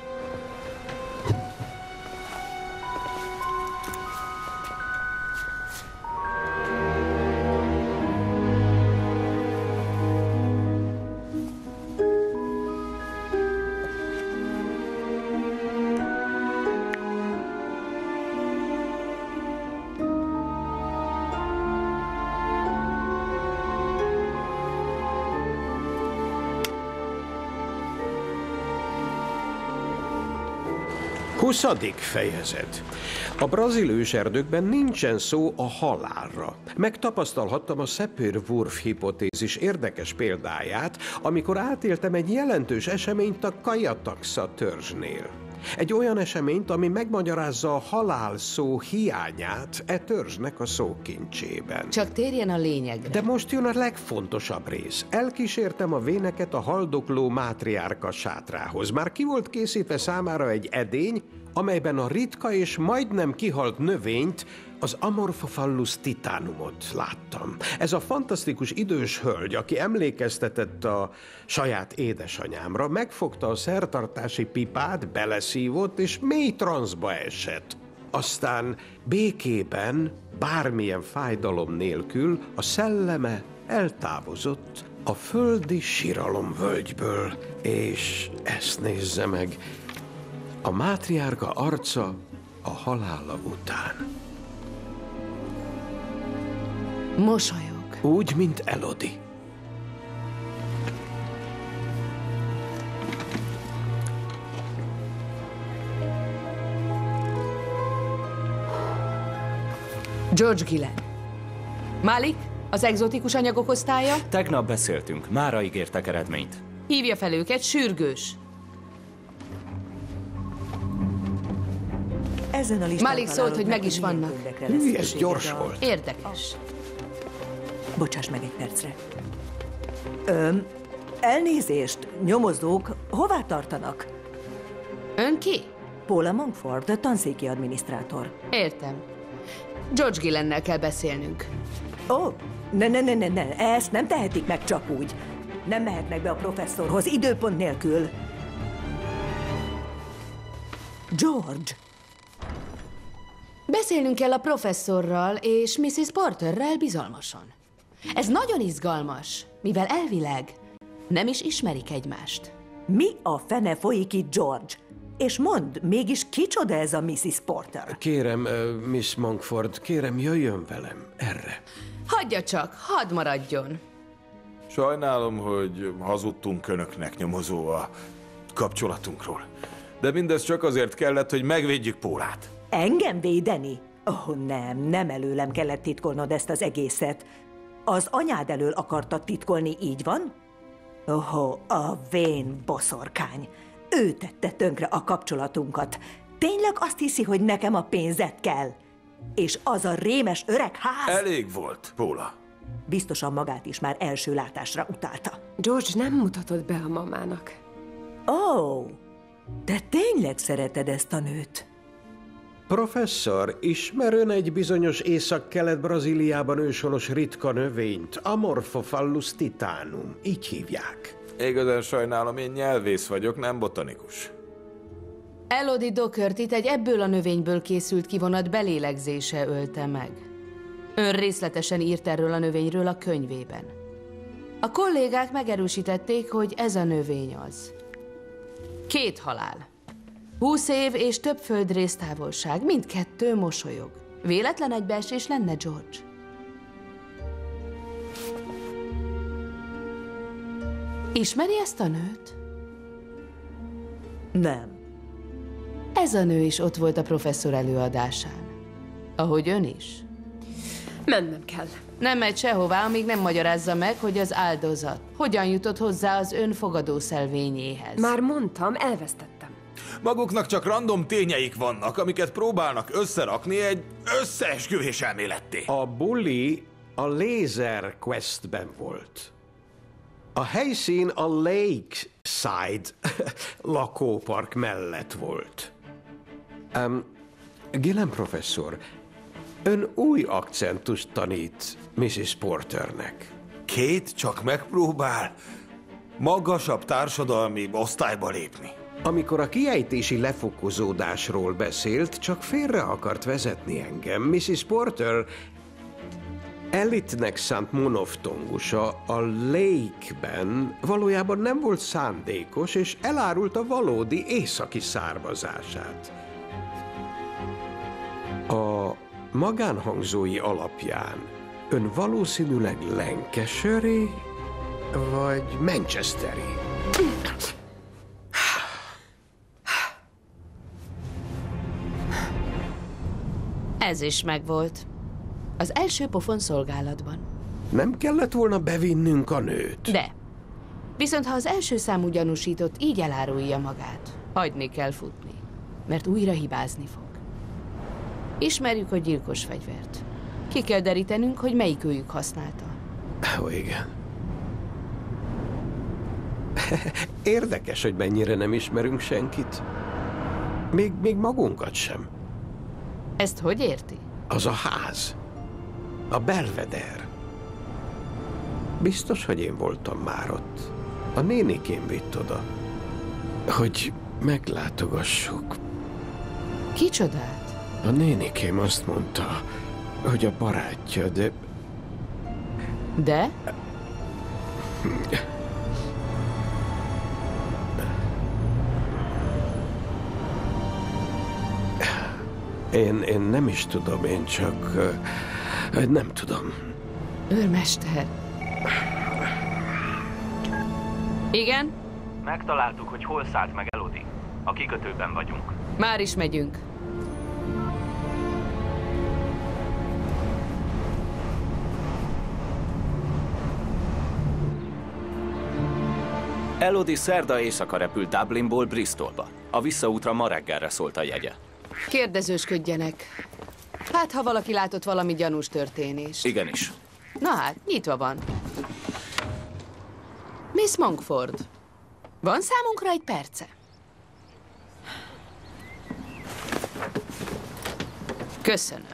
huszadik fejezet. A brazil őserdőkben nincsen szó a halálra. Megtapasztalhattam a Sapir-Whorf hipotézis érdekes példáját, amikor átéltem egy jelentős eseményt a Kajataxa törzsnél. Egy olyan eseményt, ami megmagyarázza a halál szó hiányát e törzsnek a szókincsében. Csak térjen a lényegre. De most jön a legfontosabb rész. Elkísértem a véneket a haldokló mátriárka sátrához. Már ki volt készítve számára egy edény, amelyben a ritka és majdnem kihalt növényt, az Amorphophallus titanumot láttam. Ez a fantasztikus idős hölgy, aki emlékeztetett a saját édesanyámra, megfogta a szertartási pipát, beleszívott, és mély transzba esett. Aztán békében, bármilyen fájdalom nélkül a szelleme eltávozott a földi síralomvölgyből, és ezt nézze meg, a mátriárka arca a halála után. Mosolyog. Úgy, mint Elodie. George Gillen. Malik, Az egzotikus anyagok osztálya? Tegnap beszéltünk, mára ígértek eredményt. Hívja fel őket, sürgős. Ezen a listán Malik szólt, hogy meg is vannak. Hű, ez gyors volt. Érdekes. Bocsáss meg egy percre. Öm, elnézést, nyomozók, hová tartanak? Ön ki? Paula Monkford, a tanszéki adminisztrátor. Értem. George Gillennel kell beszélnünk. Ó, oh, ne, ne, ne, ne, ne, ezt nem tehetik meg csak úgy. Nem mehetnek be a professzorhoz, időpont nélkül. George! Beszélnünk kell a professzorral és missziz Porterrel bizalmasan. Ez nagyon izgalmas, mivel elvileg nem is ismerik egymást. Mi a fene folyik itt, George? És mondd, mégis kicsoda ez a missziz Porter? Kérem, uh, Miss Monkford, kérem, jöjjön velem erre. Hagyja csak, hadd maradjon. Sajnálom, hogy hazudtunk önöknek, nyomozó, a kapcsolatunkról. De mindez csak azért kellett, hogy megvédjük Pólát. Engem védeni? Ó, oh, nem, nem előlem kellett titkolnod ezt az egészet. Az anyád elől akartad titkolni, így van? Oho, a vén boszorkány. Ő tette tönkre a kapcsolatunkat. Tényleg azt hiszi, hogy nekem a pénzed kell? És az a rémes öreg ház... Elég volt, Póla. Biztosan magát is már első látásra utálta. George nem mutatott be a mamának. Ó, oh, te tényleg szereted ezt a nőt? Professzor, ismer ön egy bizonyos észak-kelet-Brazíliában őshonos ritka növényt, Amorphophallus titanum, így hívják. Igazán sajnálom, én nyelvész vagyok, nem botanikus. Elodie Dochertyt egy ebből a növényből készült kivonat belélegzése ölte meg. Ön részletesen írt erről a növényről a könyvében. A kollégák megerősítették, hogy ez a növény az. Két halál. Húsz év és több földrész távolság, mindkettő mosolyog. Véletlen egybeesés lenne, George? Ismeri ezt a nőt? Nem. Ez a nő is ott volt a professzor előadásán. Ahogy ön is. Mennem kell. Nem megy sehová, amíg nem magyarázza meg, hogy az áldozat hogyan jutott hozzá az ön fogadószelvényéhez. Már mondtam, elvesztettem. Maguknak csak random tényeik vannak, amiket próbálnak összerakni egy összeesküvés elméletté. A bully a Laser Questben volt. A helyszín a Lakeside lakópark mellett volt. Um, Gillen professzor, ön új akcentust tanít misziz Porternek. Két csak megpróbál magasabb társadalmi osztályba lépni. Amikor a kiejtési lefokozódásról beszélt, csak félre akart vezetni engem. misziz Porter elitnek szánt monoftongusa a Lake-ben valójában nem volt szándékos, és elárulta valódi északi származását. A magánhangzói alapján ön valószínűleg Lancashire-i vagy Manchesteri. Ez is megvolt. Az első pofon szolgálatban. Nem kellett volna bevinnünk a nőt? De. Viszont ha az első számú gyanúsított így elárulja magát, hagyni kell futni, mert újra hibázni fog. Ismerjük a gyilkos fegyvert. Ki kell derítenünk, hogy melyik őjük használta. Ó, igen. Érdekes, hogy mennyire nem ismerünk senkit. Még, még magunkat sem. Ezt hogy érti? Az a ház. A Belvedere. Biztos, hogy én voltam már ott. A nénikém vitt oda, hogy meglátogassuk. Kicsodát? A nénikém azt mondta, hogy a barátja, de... De? Én, én nem is tudom, én csak... Nem tudom. Őrmester. Igen? Megtaláltuk, hogy hol szállt meg Elodie. A kikötőben vagyunk. Már is megyünk. Elodie szerda éjszaka repült Dublinból Bristolba. A visszaútra ma reggelre szólt a jegye. Kérdezősködjenek. Hát, ha valaki látott valami gyanús történést. Igenis. Na hát, nyitva van. Miss Monkford, van számunkra egy perce? Köszönöm.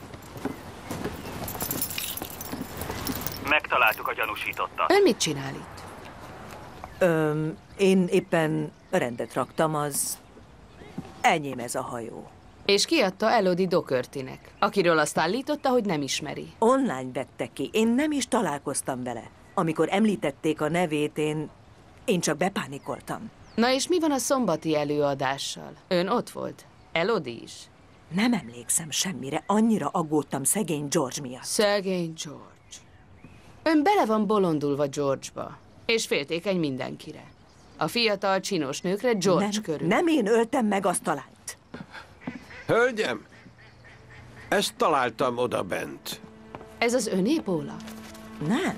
Megtaláltuk a gyanúsítottat. Ön mit csinál itt? Öm, én éppen rendet raktam, az enyém ez a hajó. És kiadta Elodie Dochertynek, akiről azt állította, hogy nem ismeri. Online vette ki, én nem is találkoztam vele. Amikor említették a nevét, én, én csak bepánikoltam. Na és mi van a szombati előadással? Ön ott volt? Elodie is? Nem emlékszem semmire, annyira aggódtam szegény George miatt. Szegény George. Ön bele van bolondulva George-ba, és féltékeny mindenkire. A fiatal, csinos nőkre George nem, körül. Nem én öltem meg azt a lányt. Hölgyem, ezt találtam odabent. Ez az öné, Póla? Nem.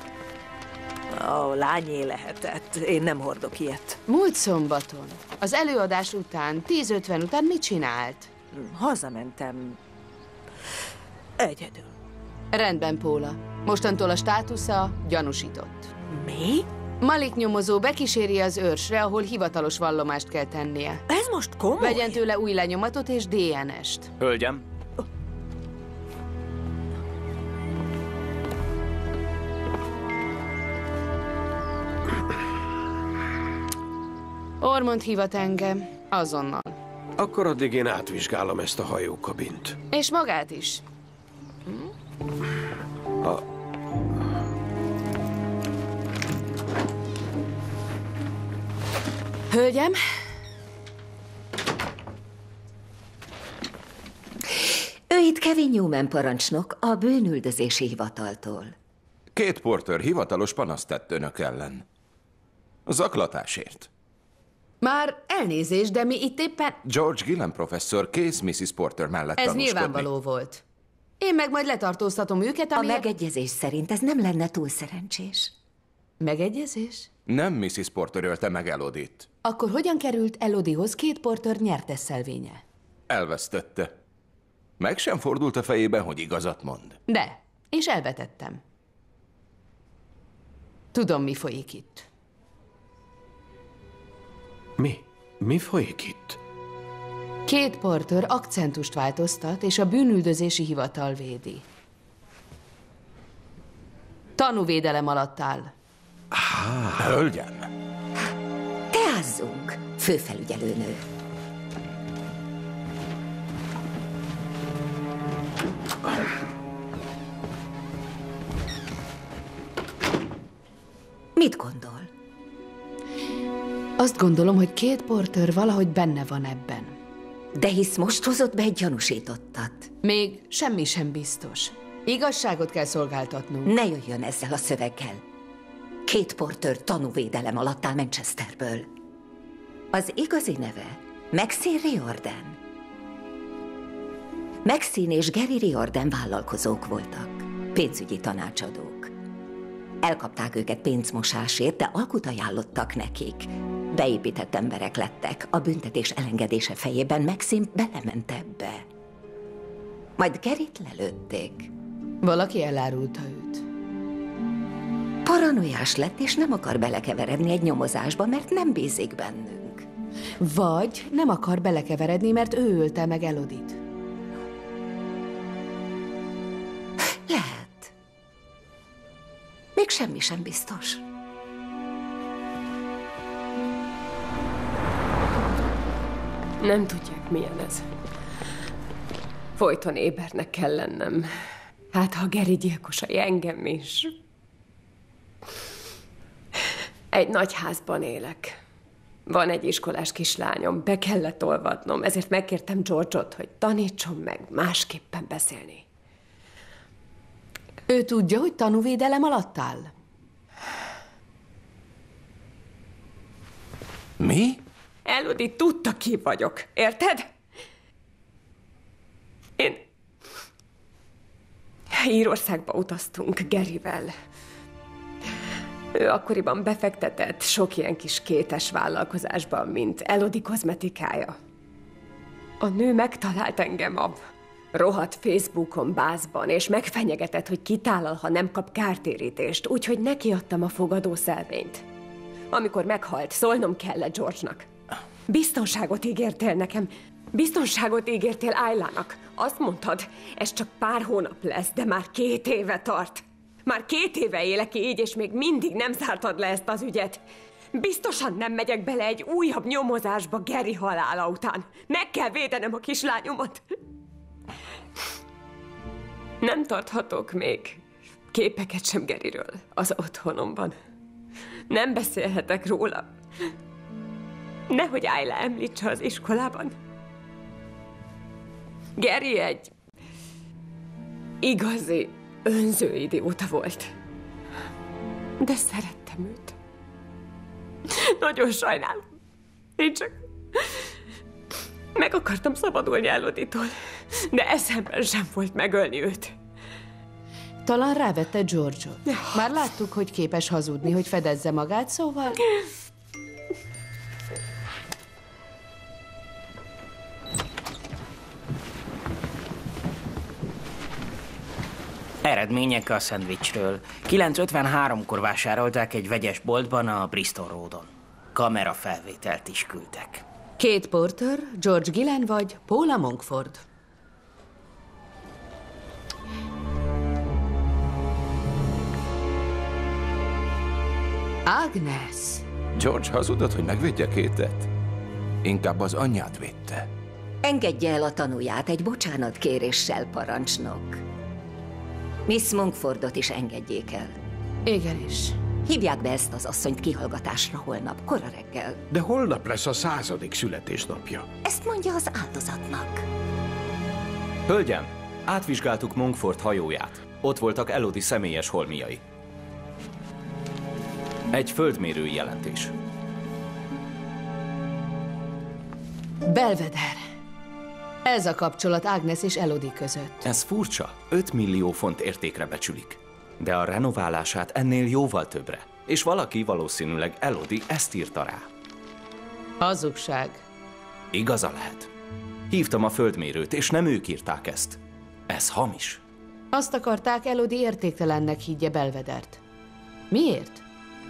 Ó, lányé lehetett. Én nem hordok ilyet. Múlt szombaton, az előadás után, tíz ötven után mit csinált? Hazamentem. Egyedül. Rendben, Póla. Mostantól a státusza gyanúsított. Mi? Malik nyomozó bekíséri az őrsre, ahol hivatalos vallomást kell tennie. Ez most komoly? Vegyen tőle új lenyomatot és dé en est. Hölgyem. Ormond hívat engem. Azonnal. Akkor addig én átvizsgálom ezt a hajókabint. És magát is. A... Hölgyem? Ő itt Kevin Newman parancsnok a bűnüldözési hivataltól. Két Porter hivatalos panaszt tett önök ellen. Zaklatásért. Már elnézést, de mi itt éppen... George Gillen professzor kész missus Porter mellett Ez tanúskodni. nyilvánvaló volt. Én meg majd letartóztatom őket, ami... A megegyezés szerint ez nem lenne túl szerencsés. Megegyezés? Nem missus Porter ölte meg Elodie-t. Akkor hogyan került Elodiehoz két Porter nyertes szelvénye? Elvesztette. Meg sem fordult a fejében, hogy igazat mond. De, és elvetettem. Tudom, mi folyik itt. Mi? Mi folyik itt? Két Porter akcentust változtat, és a bűnüldözési hivatal védi. Tanúvédelem alatt áll. Hölgyem! Teázzunk, főfelügyelőnő. Mit gondol? Azt gondolom, hogy két Porter valahogy benne van ebben. De hisz most hozott be egy gyanúsítottat. Még semmi sem biztos. Igazságot kell szolgáltatnunk. Ne jöjjön ezzel a szöveggel. Két Porter tanúvédelem alatt áll Manchesterből. Az igazi neve Maxine Riordan. Maxine és Gary Riordan vállalkozók voltak, pénzügyi tanácsadók. Elkapták őket pénzmosásért, de alkut ajánlottak nekik. Beépített emberek lettek. A büntetés elengedése fejében Maxine belement ebbe. Majd Garyt lelőtték. Valaki elárulta őt. Paranoiás lett, és nem akar belekeveredni egy nyomozásba, mert nem bízik bennünk. Vagy nem akar belekeveredni, mert ő ölte meg Elodie-t. Lehet. Még semmi sem biztos. Nem tudják, milyen ez. Folyton ébernek kell lennem. Hát, ha Gary gyilkosai engem is. Egy nagy házban élek. Van egy iskolás kislányom, be kellett olvadnom, ezért megkértem George-ot, hogy tanítson meg másképpen beszélni. Ő tudja, hogy tanúvédelem alatt áll? Mi? Elodie tudta, ki vagyok, érted? Én... Írországba utaztunk Garyvel. Ő akkoriban befektetett sok ilyen kis kétes vállalkozásban, mint Elodie kozmetikája. A nő megtalált engem a rohadt Facebookon bázban, és megfenyegetett, hogy kitállal, ha nem kap kártérítést, úgyhogy nekiadtam a fogadószelvényt. Amikor meghalt, szólnom kellett George-nak. Biztonságot ígértél nekem. Biztonságot ígértél Aylának. Azt mondtad, ez csak pár hónap lesz, de már két éve tart. Már két éve élek így, és még mindig nem zártad le ezt az ügyet. Biztosan nem megyek bele egy újabb nyomozásba Gary halála után. Meg kell védenem a kislányomat. Nem tarthatok még képeket sem Garyről az otthonomban. Nem beszélhetek róla. Nehogy Ayla említse az iskolában. Gary egy igazi önző idióta volt. De szerettem őt. Nagyon sajnálom. Én csak meg akartam szabadulni Elodie-tól, de eszemben sem volt megölni őt. Talán rávette George-ot. Már láttuk, hogy képes hazudni, hogy fedezze magát, szóval... Eredmények a szendvicsről. kilenc ötvenháromkor vásárolták egy vegyes boltban a Bristol Roadon. Kamerafelvételt is küldtek. Kate Porter, George Gillen vagy Paula Monkford. Agnes. George hazudott, hogy megvédje Kate-et? Inkább az anyját védte. Engedje el a tanúját egy bocsánatkéréssel, parancsnok. Miss Monkfordot is engedjék el. Igenis. Hívják be ezt az asszonyt kihallgatásra holnap, kora reggel. De holnap lesz a századik születésnapja. Ezt mondja az áldozatnak. Hölgyem, átvizsgáltuk Monkford hajóját. Ott voltak Elodie személyes holmiai. Egy földmérői jelentés. Belvedere. Ez a kapcsolat Agnes és Elodie között. Ez furcsa. öt millió font értékre becsülik. De a renoválását ennél jóval többre. És valaki, valószínűleg Elodie, ezt írta rá. Hazugság. Igaza lehet. Hívtam a földmérőt, és nem ők írták ezt. Ez hamis. Azt akarták, Elodie értéktelennek higgye Belvedert. Miért?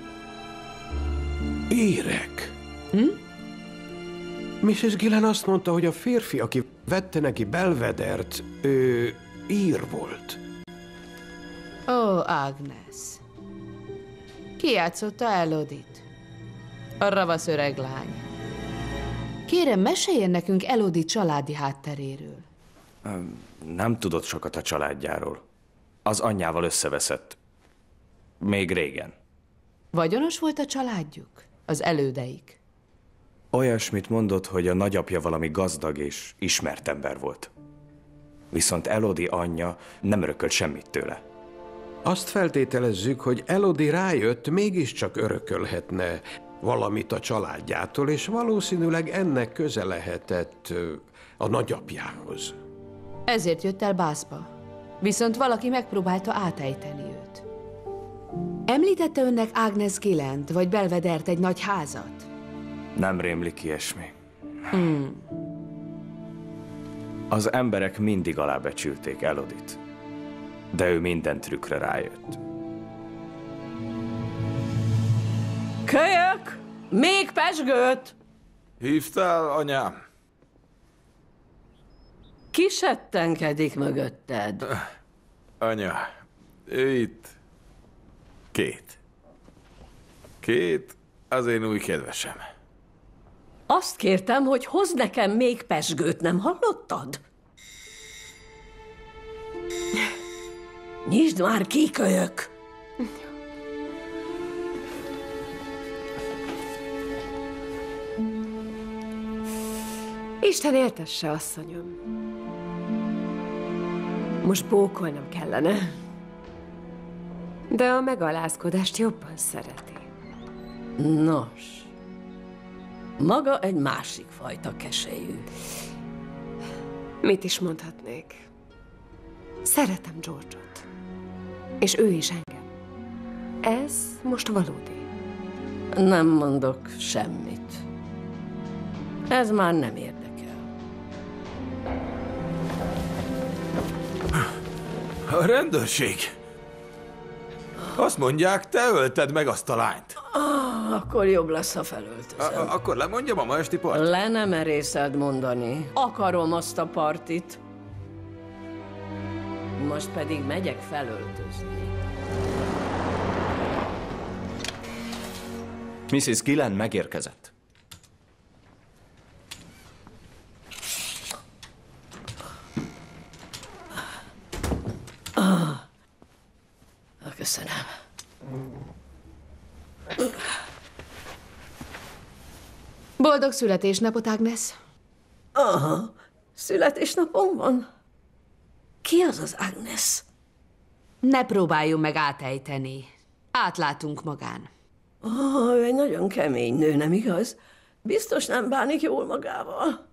Érek. Hm? missus Gillen azt mondta, hogy a férfi, aki vette neki Belvedert, ő ír volt. Ó, Agnes. Ki játszotta Elodie-t? A ravasz öreg lány. Kérem, meséljen nekünk Elodie családi hátteréről. Nem tudott sokat a családjáról. Az anyjával összeveszett. Még régen. Vagyonos volt a családjuk? Az elődeik? Olyasmit mondott, hogy a nagyapja valami gazdag és ismert ember volt. Viszont Elodie anyja nem örökölt semmit tőle. Azt feltételezzük, hogy Elodie rájött, mégiscsak örökölhetne valamit a családjától, és valószínűleg ennek köze lehetett a nagyapjához. Ezért jött el Bathba. Viszont valaki megpróbálta átejteni őt. Említette önnek Agnes Gillent, vagy Belvedert, egy nagy házat? Nem rémlik ilyesmi. Hmm. Az emberek mindig alábecsülték Elodie-t, de ő minden trükkre rájött. Kölyök! Még pezsgőt! Hívtál, anyám? Ki settenkedik mögötted? Anya, ő itt. Két. Két az én új kedvesem. Azt kértem, hogy hozd nekem még pezsgőt, nem hallottad? Nyisd már ki, kölyök! Isten éltesse, asszonyom. Most bókolnom kellene. De a megalázkodást jobban szereti. Nos, maga egy másik fajta keselyű. Mit is mondhatnék? Szeretem George-ot. És ő is engem. Ez most valódi? Nem mondok semmit. Ez már nem érdekel. A rendőrség. Azt mondják, te ölted meg azt a lányt. Ah, akkor jobb lesz, ha felöltözöm. A- akkor lemondjam a ma esti partit? Le nem merészed mondani. Akarom azt a partit. Most pedig megyek felöltözni. miszisz Gillen megérkezett. Ah, köszönöm. Boldog születésnapot, Agnes! Aha, születésnapom van? Ki az az Agnes? Ne próbáljunk meg átejteni. Átlátunk magán. Oh, ő egy nagyon kemény nő, nem igaz? Biztos nem bánik jól magával.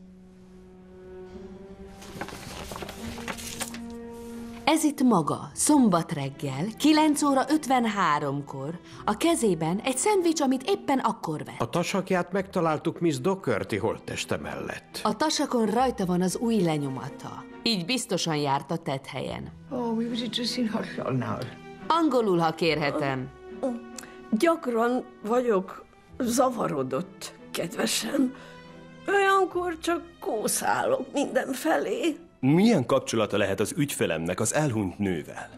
Ez itt maga, szombat reggel, kilenc óra ötvenháromkor, a kezében egy szendvics, amit éppen akkor vett. A tasakját megtaláltuk Miss Docherty holtteste mellett. A tasakon rajta van az új lenyomata. Így biztosan járt a tetthelyen. Oh, we were just in hasonló. Angolul, ha kérhetem. Gyakran vagyok zavarodott, kedvesem. Olyankor csak kószálok mindenfelé. Milyen kapcsolata lehet az ügyfelemnek az elhunyt nővel?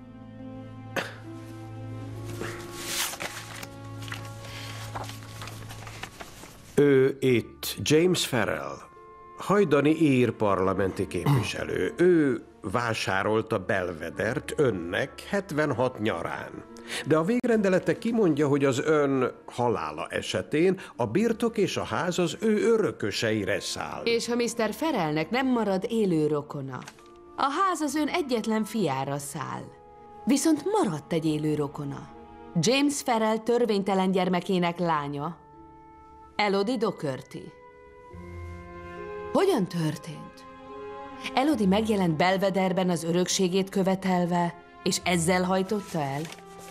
Ő itt James Farrell, hajdani ír parlamenti képviselő. Ő vásárolta Belvedert önnek hetvenhat nyarán. De a végrendelete kimondja, hogy az ön halála esetén a birtok és a ház az ő örököseire száll. És ha miszter Farrellnek nem marad élő rokona, a ház az ön egyetlen fiára száll. Viszont maradt egy élő rokona. James Farrell törvénytelen gyermekének lánya, Elodie Docherty. Hogyan történt? Elodie megjelent Belvederben az örökségét követelve, és ezzel hajtotta el?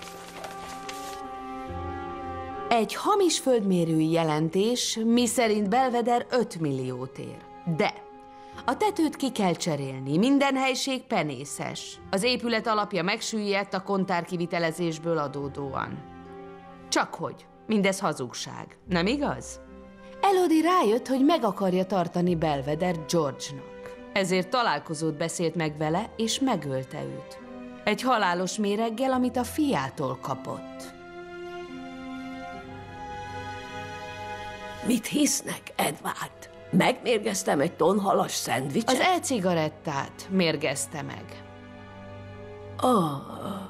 Egy hamis földmérői jelentés, miszerint Belveder öt milliót ér. De a tetőt ki kell cserélni, minden helység penészes. Az épület alapja megsüllyedt a kontár kivitelezésből adódóan. Csakhogy, mindez hazugság, nem igaz? Elodie rájött, hogy meg akarja tartani Belveder George-nak. Ezért találkozót beszélt meg vele, és megölte őt. Egy halálos méreggel, amit a fiától kapott. Mit hisznek, Edward? Megmérgeztem egy tonhalas szendvicset? Az e-cigarettát mérgezte meg. Ah.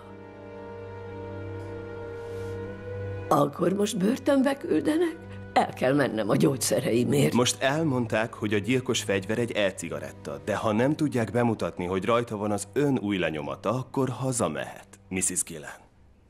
Akkor most börtönbe küldenek? El kell mennem a gyógyszereimért. Most elmondták, hogy a gyilkos fegyver egy e-cigaretta, de ha nem tudják bemutatni, hogy rajta van az ön új lenyomata, akkor hazamehet, miszisz Gillen.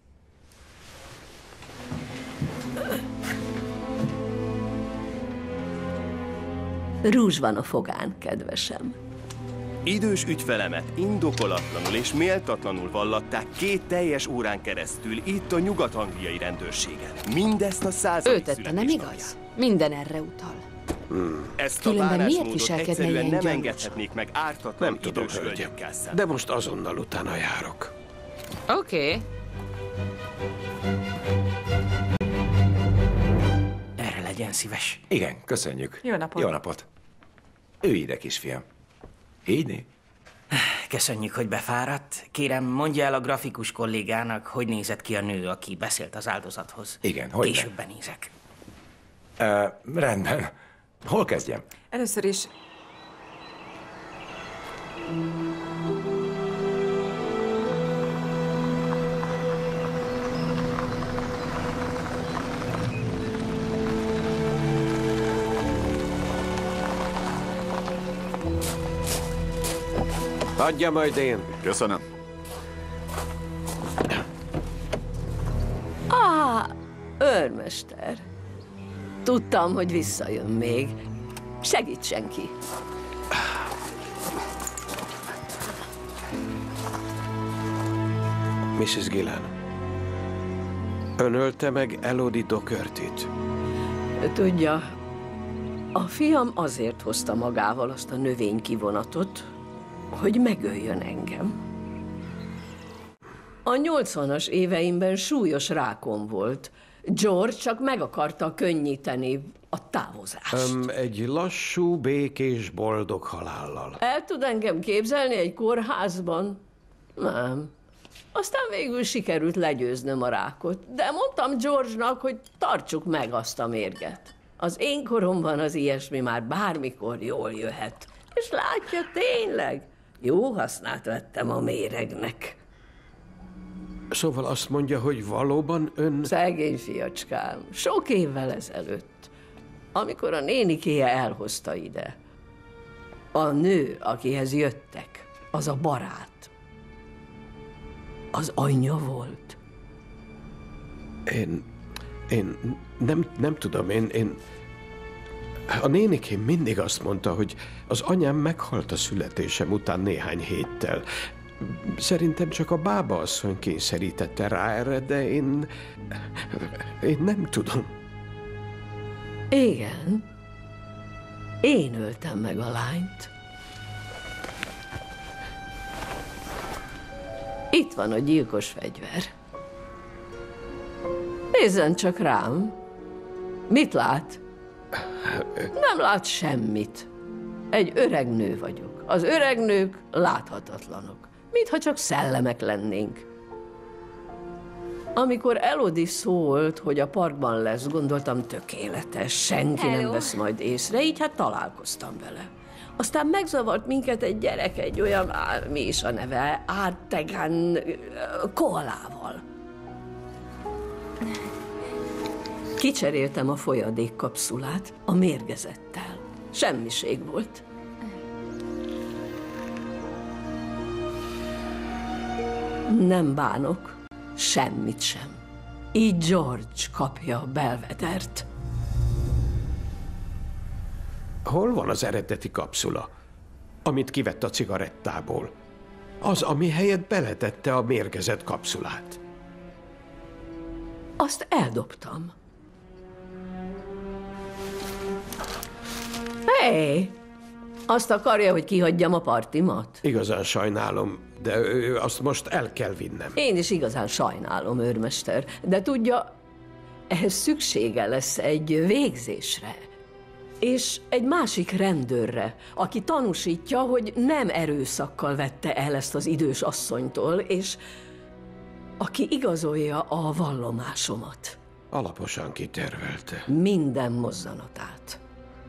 Rúzs van a fogán, kedvesem. Idős ügyfelemet indokolatlanul és méltatlanul vallatták két teljes órán keresztül itt a nyugat-angliai rendőrségen. Mindezt a századik Ő tette, nem igaz? Minden erre utal. Hmm. Ezt a Különben miért bánásmódot viselkedne egyszerűen ilyen nem gyanús? engedhetnék meg ártatlan Nem tudom, idős hölgyem, hölgyekkel szemben. de most azonnal utána járok. Oké. Okay. Erre legyen szíves. Igen, köszönjük. Jó napot. Jó napot. Ülj ide, kisfiam. Így né? Köszönjük, hogy befáradt. Kérem, mondja el a grafikus kollégának, hogy nézett ki a nő, aki beszélt az áldozathoz. Igen, hogy Később benézek. Uh, rendben. Hol kezdjem? Először is... Adja majd én. Köszönöm. Á, őrmester. Tudtam, hogy visszajön még. Segítsen ki. miszisz Gillen, Ön ölte meg Elodie Docherty-t? Tudja, a fiam azért hozta magával azt a növénykivonatot, hogy megöljön engem. A nyolcvanas éveimben súlyos rákom volt. George csak meg akarta könnyíteni a távozást. Um, egy lassú, békés, boldog halállal. El tud engem képzelni egy kórházban? Nem. Aztán végül sikerült legyőznöm a rákot, de mondtam George-nak, hogy tartsuk meg azt a mérget. Az én koromban az ilyesmi már bármikor jól jöhet. És látja, tényleg, jó hasznát vettem a méregnek. Szóval azt mondja, hogy valóban ön... Szegény fiacskám, sok évvel ezelőtt, amikor a nénikéje elhozta ide. A nő, akihez jöttek, az a barát. Az anyja volt. Én... Én nem, nem tudom, én, én... A nénikém mindig azt mondta, hogy az anyám meghalt a születésem után néhány héttel. Szerintem csak a bába asszony kényszerítette rá erre, de én... Én nem tudom. Igen. Én öltem meg a lányt. Itt van a gyilkos fegyver. Nézzen csak rám. Mit lát? Nem lát semmit. Egy öreg nő vagyok. Az öreg nők láthatatlanok. Mintha csak szellemek lennénk. Amikor Elodie szólt, hogy a parkban lesz, gondoltam tökéletes, senki Hello. nem vesz majd észre, így hát találkoztam vele. Aztán megzavart minket egy gyerek, egy olyan, á, mi is a neve, Ártegan koalával. Kicseréltem a folyadék kapszulát a mérgezettel. Semmiség volt. Nem bánok, semmit sem. Így George kapja a Belvedert. Hol van az eredeti kapszula, amit kivett a cigarettából? Az, ami helyett beletette a mérgezett kapszulát. Azt eldobtam. Hé! Hey, azt akarja, hogy kihagyjam a partimat? Igazán sajnálom, de azt most el kell vinnem. Én is igazán sajnálom, őrmester, de tudja, ehhez szüksége lesz egy végzésre. És egy másik rendőrre, aki tanúsítja, hogy nem erőszakkal vette el ezt az idős asszonytól, és aki igazolja a vallomásomat. Alaposan kitervelte. Minden mozzanatát.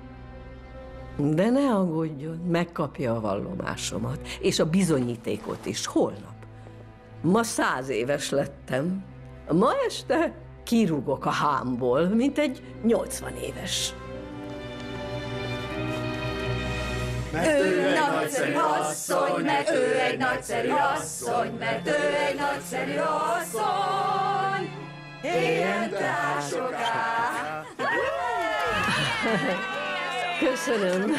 De ne aggódjon, megkapja a vallomásomat, és a bizonyítékot is holnap. Ma száz éves lettem. Ma este kirúgok a hámból, mint egy nyolcvan éves. Mert ő egy nagyszerű asszony, mert ő egy nagyszerű asszony, mert ő egy nagyszerű asszony. Éljen társoká! Köszönöm.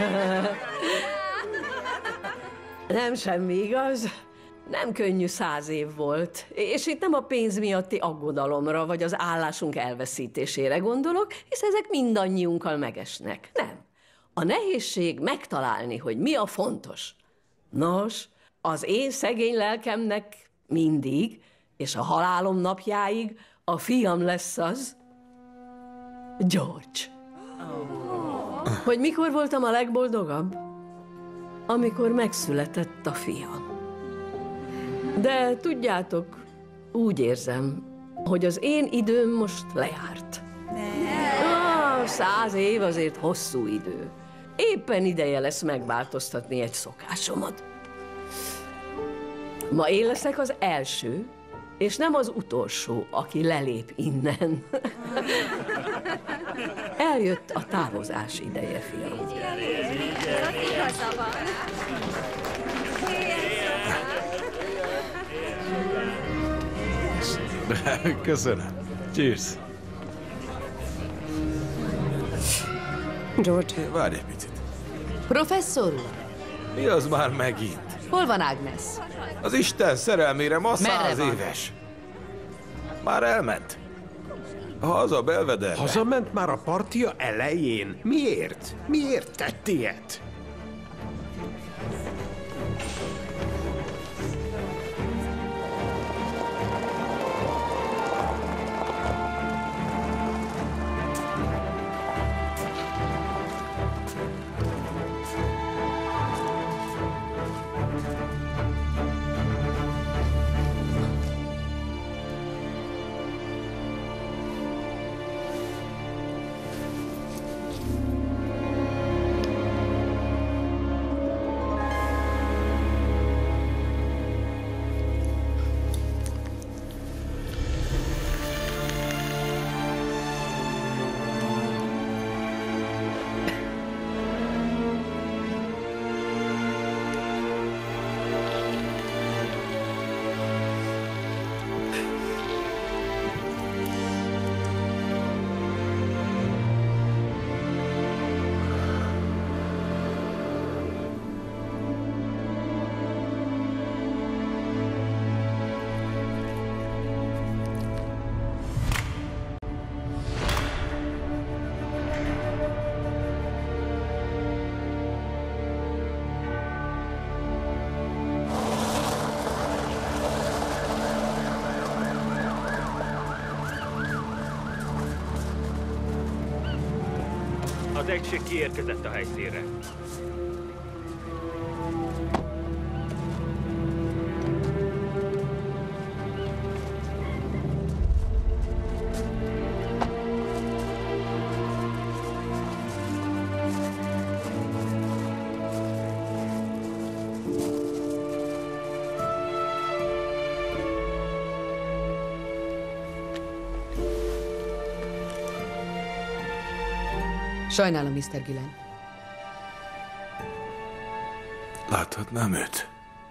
Nem semmi, igaz? Nem könnyű száz év volt, és itt nem a pénz miatti aggodalomra vagy az állásunk elveszítésére gondolok, hisz ezek mindannyiunkkal megesnek. Nem. A nehézség megtalálni, hogy mi a fontos. Nos, az én szegény lelkemnek mindig, és a halálom napjáig a fiam lesz az, George. Hogy mikor voltam a legboldogabb? Amikor megszületett a fiam. De tudjátok, úgy érzem, hogy az én időm most lejárt. Ah, száz év azért hosszú idő. Éppen ideje lesz megváltoztatni egy szokásomat. Ma én leszek az első, és nem az utolsó, aki lelép innen. Eljött a távozás ideje, fiam. Köszönöm. Cheers. George. Várj egy picit. Professzor úr, Mi az már megint? hol van Agnes? Az Isten szerelmére ma Merre száz van? éves. Már elment. Haza Belvederbe. Hazament már a partija elején? Miért? Miért tett ilyet? Az egység kiérkezett a helyszínre. Sajnálom, miszter Gillen. Láthatnám őt?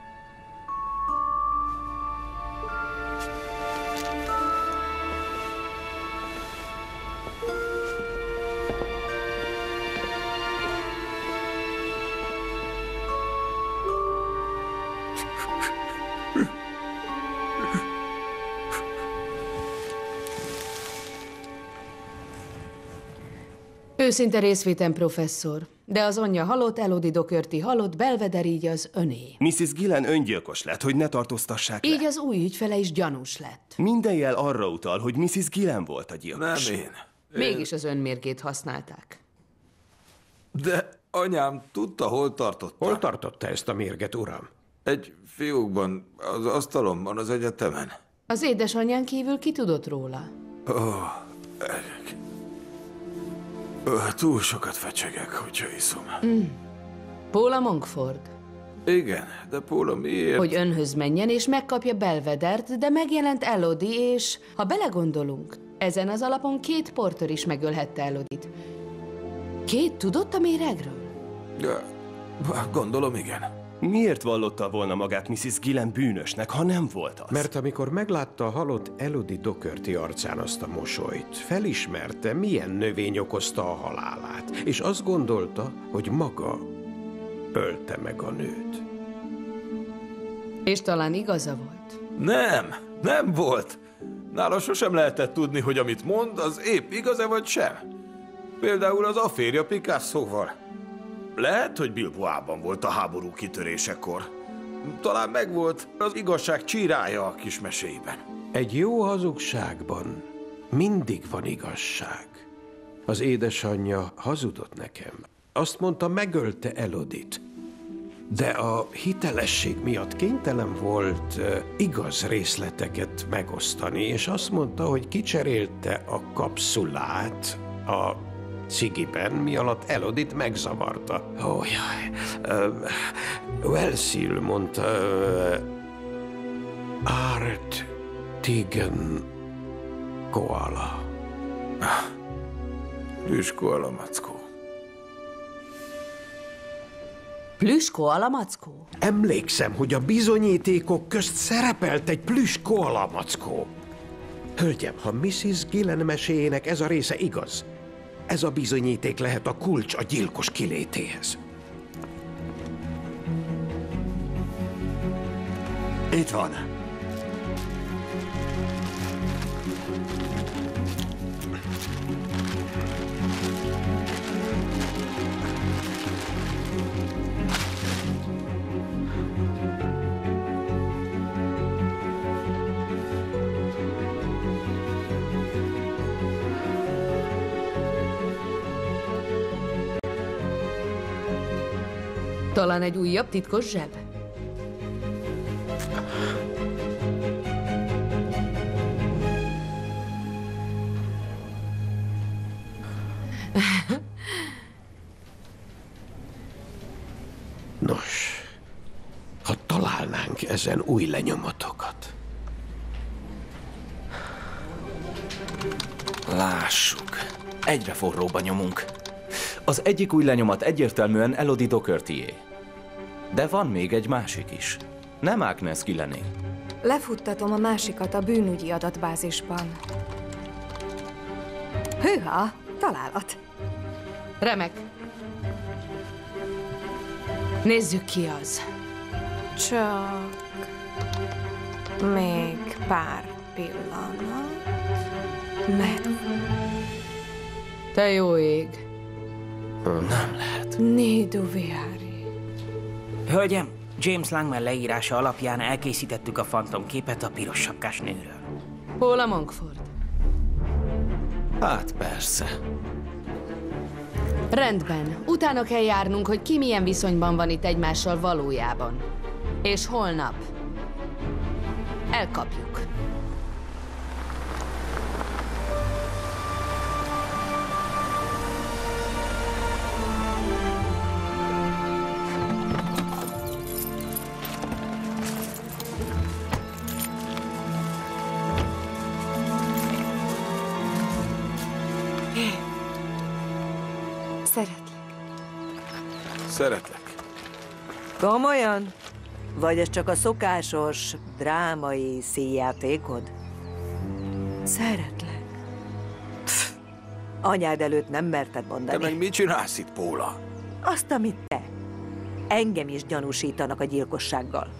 Őszinte részvétem, professzor, de az anyja halott, Elodie Docherty halott, Belvedere így az öné. miszisz Gillen öngyilkos lett, hogy ne tartóztassák le. Így az új ügyfele is gyanús lett. Minden jel arra utal, hogy miszisz Gillen volt a gyilkos. Nem én. Mégis az önmérgét használták. De anyám tudta, hol tartotta. Hol tartotta ezt a mérget, uram? Egy fiókban, az asztalomban, az egyetemen. Az édesanyján kívül ki tudott róla? Ó, oh, túl sokat fecsegek, hogyha iszom. Mm. Paula Monkford. Igen, de Paula miért? Hogy önhöz menjen és megkapja Belvedert, de megjelent Elodie, és ha belegondolunk, ezen az alapon két Porter is megölhette Elodie-t. Két tudott a méregről? Ja, gondolom, igen. Miért vallotta volna magát miszisz Gillen bűnösnek, ha nem volt az? Mert amikor meglátta a halott Elodie Docherty arcán azt a mosolyt, felismerte, milyen növény okozta a halálát, és azt gondolta, hogy maga ölte meg a nőt. És talán igaza volt. Nem, nem volt. Nála sosem lehetett tudni, hogy amit mond, az épp igaz-e vagy sem. Például az afférja Picasso-val. Lehet, hogy Bilboában volt a háború kitörésekor. Talán megvolt az igazság csírája a kis meséiben. Egy jó hazugságban mindig van igazság. Az édesanyja hazudott nekem. Azt mondta, megölte Elodie-t. De a hitelesség miatt kénytelen volt uh, igaz részleteket megosztani, és azt mondta, hogy kicserélte a kapszulát a cigiben, mi alatt Elodie-t megzavarta. Ó, oh, jaj. Uh, Welsil mondta, uh, Art Tigen koala. Plüss koala mackó. Plüss koala mackó? Emlékszem, hogy a bizonyítékok közt szerepelt egy plüss koala mackó. Hölgyem, ha miszisz Gillen meséjének ez a része igaz, ez a bizonyíték lehet a kulcs a gyilkos kilétéhez. Itt van. Talán egy újabb titkos zseb? Nos, ha találnánk ezen új lenyomatokat. Lássuk. Egyre forróba nyomunk. Az egyik új lenyomat egyértelműen Elodie Dochertyé. De van még egy másik is. Nem Agnes Gillené. Lefuttatom a másikat a bűnügyi adatbázisban. Hűha, találat. Remek. Nézzük, ki az. Csak még pár pillanat. Meg. Te jó ég. Nem lehet. Nidu Vihari. Hölgyem, James Langman leírása alapján elkészítettük a fantomképet a piros sapkás nőről. Hol a Monkford? Hát persze. Rendben. Utána kell járnunk, hogy ki milyen viszonyban van itt egymással valójában. És holnap elkapjuk. Szeretlek. Szeretlek. Komolyan? Vagy ez csak a szokásos, drámai színjátékod? Szeretlek. Pff, anyád előtt nem merted mondani. Te meg mit csinálsz itt, Póla? Azt, amit te. Engem is gyanúsítanak a gyilkossággal.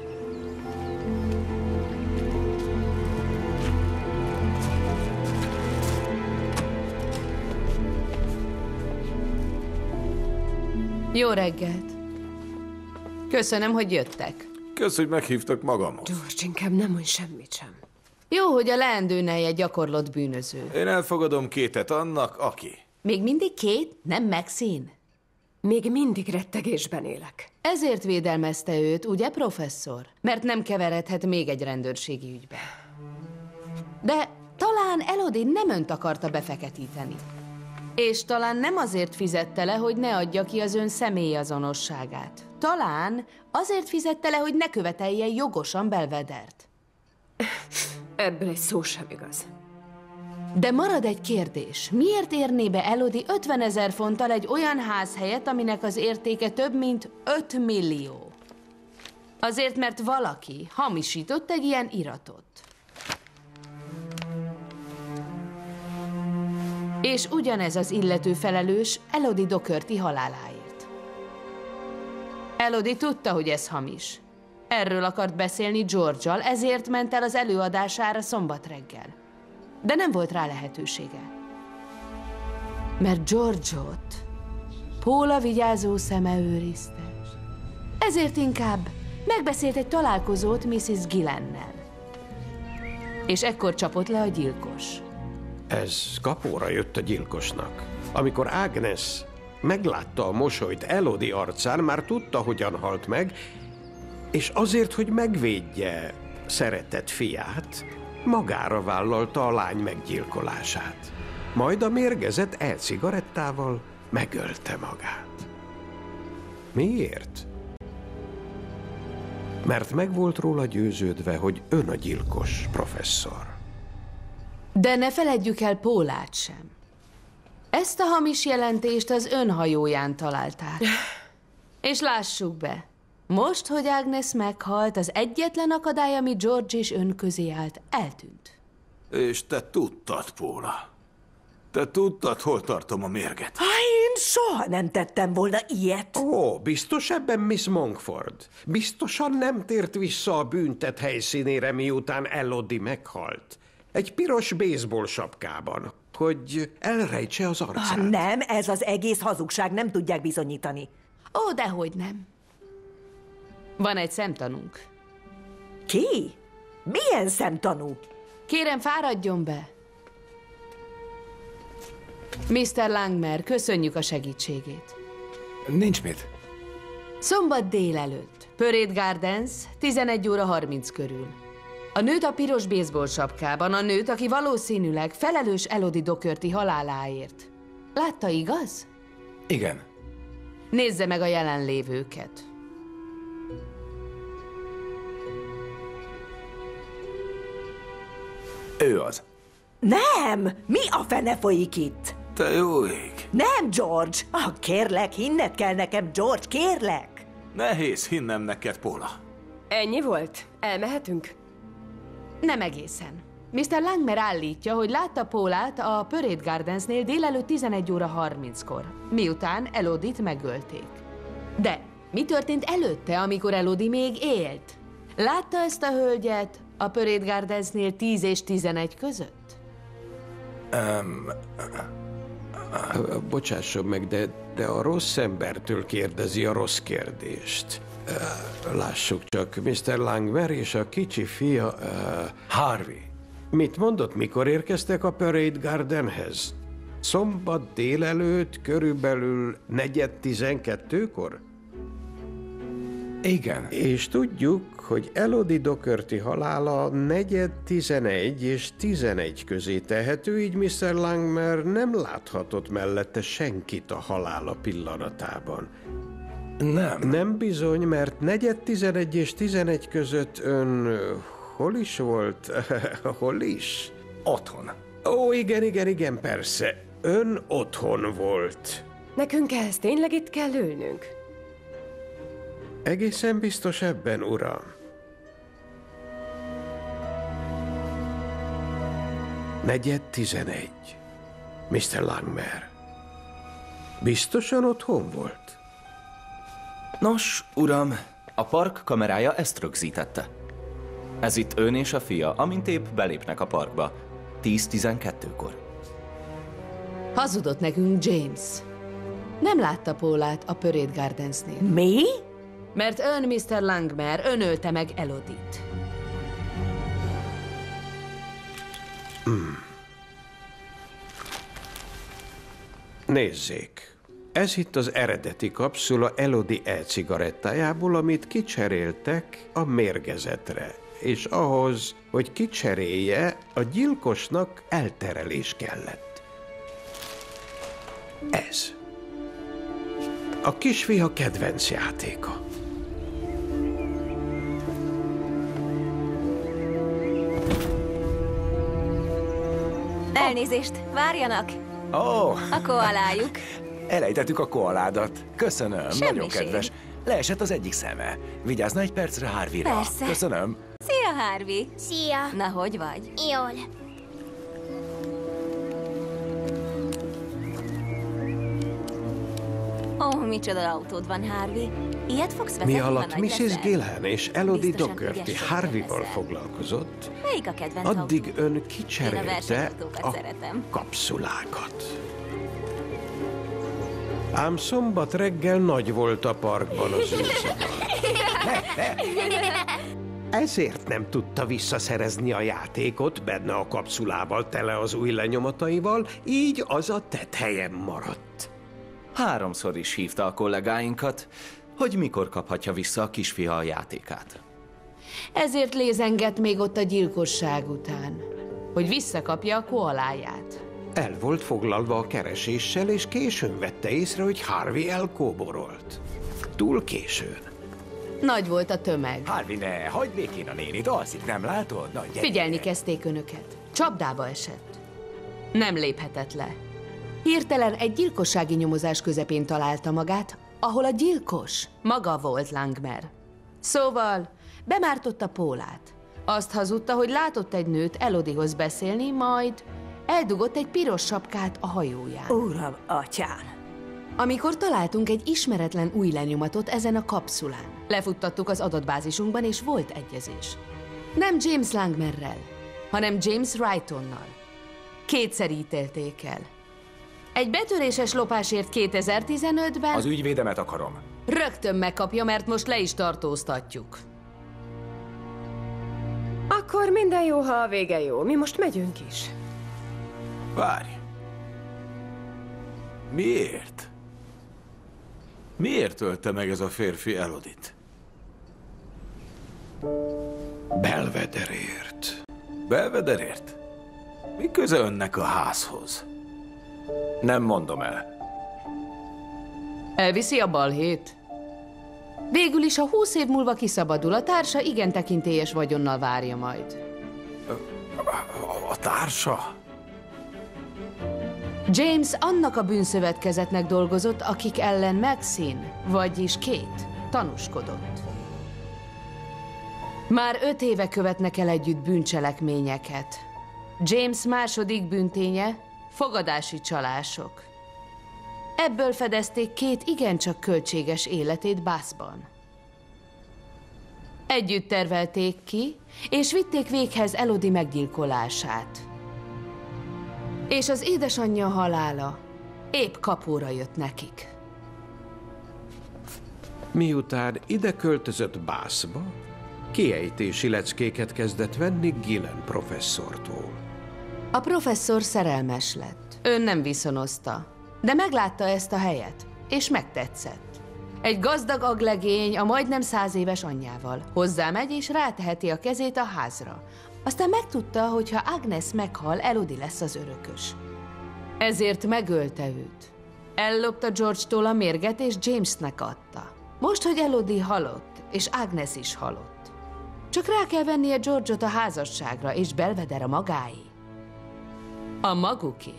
Jó reggelt. Köszönöm, hogy jöttek. Kösz, hogy meghívtak magamhoz. George, inkább nem mondj semmit sem. Jó, hogy a leendőnei egy gyakorlott bűnöző. Én elfogadom Kétet annak, aki. Még mindig Kate, nem Maxine? Még mindig rettegésben élek. Ezért védelmezte őt, ugye, professzor? Mert nem keveredhet még egy rendőrségi ügybe. De talán Elodie nem önt akarta befeketíteni. És talán nem azért fizette le, hogy ne adja ki az ön személyazonosságát. Talán azért fizette le, hogy ne követelje jogosan Belvedert. Ebből egy szó sem igaz. De marad egy kérdés. Miért érné be Elodie ötvenezer fonttal egy olyan ház helyett, aminek az értéke több mint öt millió? Azért, mert valaki hamisított egy ilyen iratot. És ugyanez az illető felelős Elodie Docherty haláláért. Elodie tudta, hogy ez hamis. Erről akart beszélni George-al, ezért ment el az előadására szombat reggel. De nem volt rá lehetősége. Mert George-ot Póla vigyázó szeme őrizte. Ezért inkább megbeszélt egy találkozót missziz Gillennel. És ekkor csapott le a gyilkos. Ez kapóra jött a gyilkosnak. Amikor Agnes meglátta a mosolyt Elodie arcán, már tudta, hogyan halt meg, és azért, hogy megvédje szeretett fiát, magára vállalta a lány meggyilkolását. Majd a mérgezett e-cigarettával megölte magát. Miért? Mert meg volt róla győződve, hogy ön a gyilkos, professzor. De ne feledjük el Pólát sem. Ezt a hamis jelentést az ön hajóján találták. És lássuk be, most, hogy Agnes meghalt, az egyetlen akadály, ami George és ön közé állt, eltűnt. És te tudtad, Póla. Te tudtad, hol tartom a mérget. Ha én soha nem tettem volna ilyet. Ó, biztos ebben Miss Monkford. Biztosan nem tért vissza a bűntett helyszínére, miután Elodie meghalt. Egy piros baseball sapkában, hogy elrejtse az arcát. Ah, nem, ez az egész hazugság, nem tudják bizonyítani. Ó, dehogy nem. Van egy szemtanúnk. Ki? Milyen szemtanú? Kérem, fáradjon be. miszter Langmer, köszönjük a segítségét. Nincs mit. Szombat délelőtt, Parade Gardens, tizenegy óra harminc körül. A nőt a piros baseball sapkában, a nőt, aki valószínűleg felelős Elodie Docherty haláláért. Látta, igaz? Igen. Nézze meg a jelenlévőket. Ő az. Nem! Mi a fene folyik itt? Te jó ég. Nem, George! Ah, kérlek, hinned kell nekem, George, kérlek! Nehéz hinnem neked, Paula. Ennyi volt? Elmehetünk? Nem egészen. miszter Langmer állítja, hogy látta Paulát a Parade Gardensnél délelőtt tizenegy óra harminckor, miután Elodie-t megölték. De mi történt előtte, amikor Elodie még élt? Látta ezt a hölgyet a Parade Gardensnél tíz és tizenegy között? Um, bocsásson meg, de, de a rossz embertől kérdezi a rossz kérdést. Uh, lássuk csak, miszter Langmer és a kicsi fia... Uh, Harvey. Mit mondott, mikor érkeztek a Parade Gardenhez? Szombat délelőtt körülbelül negyed tizenkettőkor? Igen. És tudjuk, hogy Elodie Docherty halála negyed tizenegy és tizenegy közé tehető, így miszter Langmer nem láthatott mellette senkit a halála pillanatában. Nem. Nem bizony, mert negyed tizenegy és tizenegy között ön hol is volt? Hol is? Otthon. Ó, igen, igen, igen, persze. Ön otthon volt. Nekünk ehhez tényleg itt kell ülnünk? Egészen biztos ebben, uram. Negyed tizenegy. miszter Langmer. Biztosan otthon volt? Nos, uram, a park kamerája ezt rögzítette. Ez itt ön és a fia, amint épp belépnek a parkba. tíz tizenkettőkor. Hazudott nekünk James. Nem látta Paulát a Parade Gardensnél. Mi? Mert ön, miszter Langmer, ön ölte meg Elodie-t. Hmm. Nézzék, ez itt az eredeti kapszula Elodie e-cigarettájából, amit kicseréltek a mérgezetre. És ahhoz, hogy kicserélje, a gyilkosnak elterelés kellett. Ez. A kisfiha kedvenc játéka. Elnézést, várjanak! Ó! Oh. A koalájuk. Elejtettük a koaládat. Köszönöm, Semmiség. nagyon kedves. Leesett az egyik szeme. Vigyázna egy percre Harvey-ra. Persze. Köszönöm. Szia, Harvey! Szia! Na, hogy vagy? Jól. Ó, oh, micsoda autód van, Harvey. Ilyet fogsz vezetni, Mi ha alatt nagy missus leszel? Gillen és Elodie Biztosan Docherty ügyes Harvey-val leszel. foglalkozott, Melyik a kedvenc addig autód? ön Én a kicserélte versenyautókat a szeretem. kapszulákat. Ám szombat reggel nagy volt a parkban az űrzavar. Ezért nem tudta visszaszerezni a játékot, benne a kapszulával tele az új lenyomataival, így az a tetthelyen maradt. Háromszor is hívta a kollégáinkat, hogy mikor kaphatja vissza a kisfia a játékát. Ezért lézengett még ott a gyilkosság után, hogy visszakapja a koaláját. El volt foglalva a kereséssel, és későn vette észre, hogy Harvey elkóborolt. Túl későn. Nagy volt a tömeg. Harvey, ne, hagyd békén a nénit, alszik, nem látod? Na, gyere. Figyelni kezdték önöket. Csapdába esett. Nem léphetett le. Hirtelen egy gyilkossági nyomozás közepén találta magát, ahol a gyilkos maga volt Langmer. Szóval bemártotta Paulát. Azt hazudta, hogy látott egy nőt Elodiehoz beszélni, majd eldugott egy piros sapkát a hajóján. Uram, atyám! Amikor találtunk egy ismeretlen új lenyomatot ezen a kapszulán, lefuttattuk az adatbázisunkban, és volt egyezés. Nem James Langmerrel, hanem James Wrightonnal. Kétszer ítélték el. Egy betöréses lopásért kétezer-tizenötben... Az ügyvédemet akarom. Rögtön megkapja, mert most le is tartóztatjuk. Akkor minden jó, ha a vége jó. Mi most megyünk is. Várj! Miért? Miért ölte meg ez a férfi Elodit? Belvederért. Belvederért? Mi köze önnek a házhoz? Nem mondom el. Elviszi a balhét? Végül is, ha húsz év múlva kiszabadul, a társa igen tekintélyes vagyonnal várja majd. A, a társa? James annak a bűnszövetkezetnek dolgozott, akik ellen Maxine, vagyis Kate, tanúskodott. Már öt éve követnek el együtt bűncselekményeket. James második bűnténye fogadási csalások. Ebből fedezték Kate igencsak költséges életét Bathban. Együtt tervelték ki, és vitték véghez Elodie meggyilkolását. És az édesanyja halála épp kapóra jött nekik. Miután ide költözött Bathba, kiejtési leckéket kezdett venni Gillen professzortól. A professzor szerelmes lett. Ön nem viszonozta, de meglátta ezt a helyet, és megtetszett. Egy gazdag aglegény a majdnem száz éves anyjával. Hozzámegy, és ráteheti a kezét a házra. Aztán megtudta, hogy ha Agnes meghal, Elodie lesz az örökös. Ezért megölte őt. Ellopta George-tól a mérget, és Jamesnek adta. Most, hogy Elodie halott, és Agnes is halott. Csak rá kell vennie George-ot a házasságra, és Belvedere a magáé. A maguké.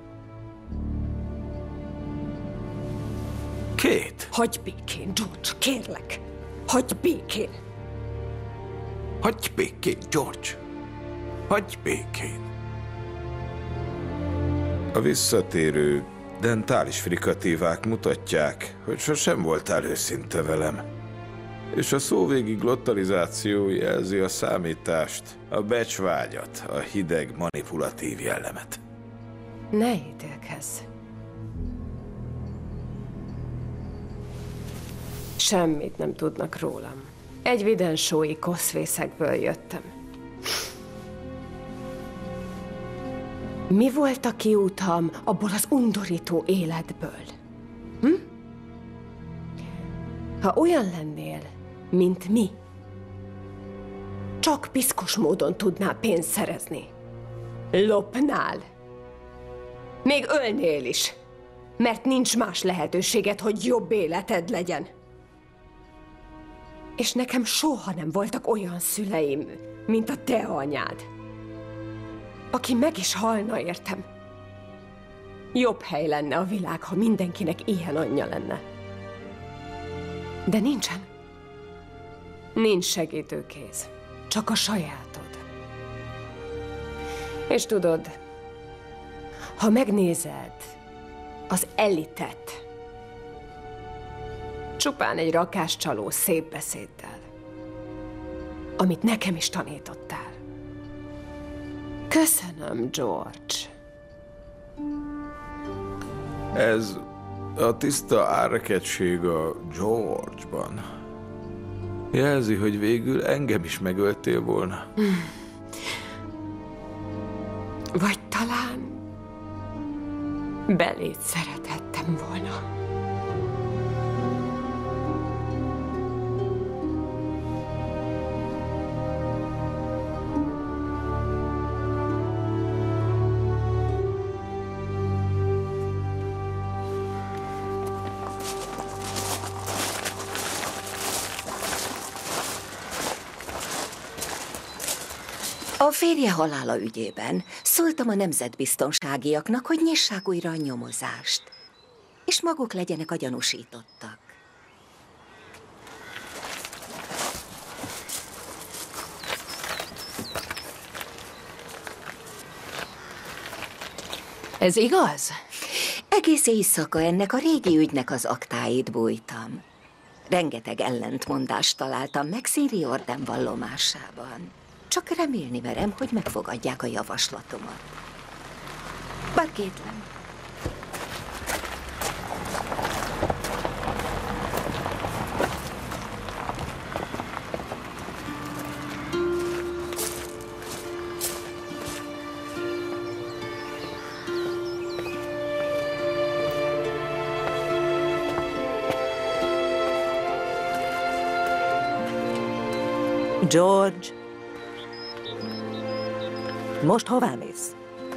Kate! Hagyj békén, George, kérlek! Hagyj békén! Hagyj békén, George! Hagyj békén! A visszatérő dentális frikatívák mutatják, hogy sosem voltál őszinte velem. És a szóvégi glottalizáció jelzi a számítást, a becsvágyat, a hideg, manipulatív jellemet. Ne ítélkezz. Semmit nem tudnak rólam. Egy vidensói koszvészekből jöttem. Mi volt a kiútam abból az undorító életből? Hm? Ha olyan lennél, mint mi, csak piszkos módon tudnál pénzt szerezni. Lopnál. Még ölnél is, mert nincs más lehetőséged, hogy jobb életed legyen. És nekem soha nem voltak olyan szüleim, mint a te anyád, aki meg is halna, értem. Jobb hely lenne a világ, ha mindenkinek ilyen anyja lenne. De nincsen. Nincs segítőkéz, csak a sajátod. És tudod, ha megnézed az elitet, csupán egy rakáscsaló szép beszéddel, amit nekem is tanítottál. Köszönöm, George. Ez a tiszta árreketség a George-ban jelzi, hogy végül engem is megöltél volna. Vagy talán belét szerethettem volna. A férje halála ügyében szóltam a nemzetbiztonságiaknak, hogy nyissák újra a nyomozást, és maguk legyenek a gyanúsítottak. Ez igaz? Egész éjszaka ennek a régi ügynek az aktáit bújtam. Rengeteg ellentmondást találtam Maxine Riordan vallomásában. Csak remélni merem, hogy megfogadják a javaslatomat. Bár kétlem. George, most hová mész?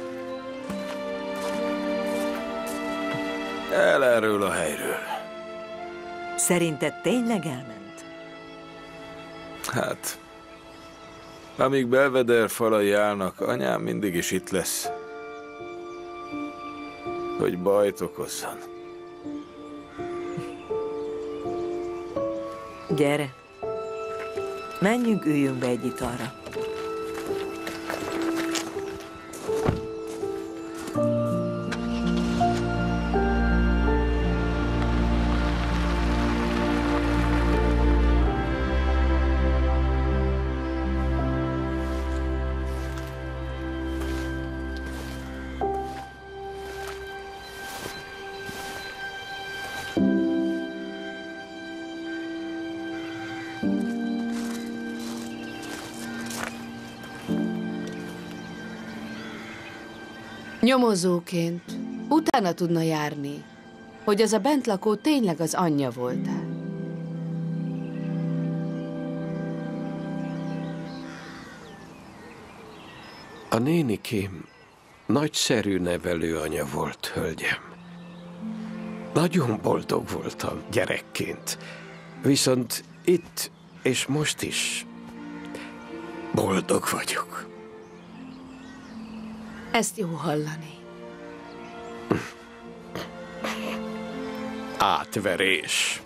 El erről a helyről. Szerinted tényleg elment? Hát, amíg Belvedere falai állnak, anyám mindig is itt lesz. Hogy bajt okozzon. Gyere. Menjünk, üljünk be egy italra. Nyomozóként utána tudna járni, hogy az a bentlakó tényleg az anyja voltál. A nénikém nagyszerű nevelőanya volt, hölgyem. Nagyon boldog voltam gyerekként. Viszont itt és most is boldog vagyok. Ezt jó hallani. Átverés.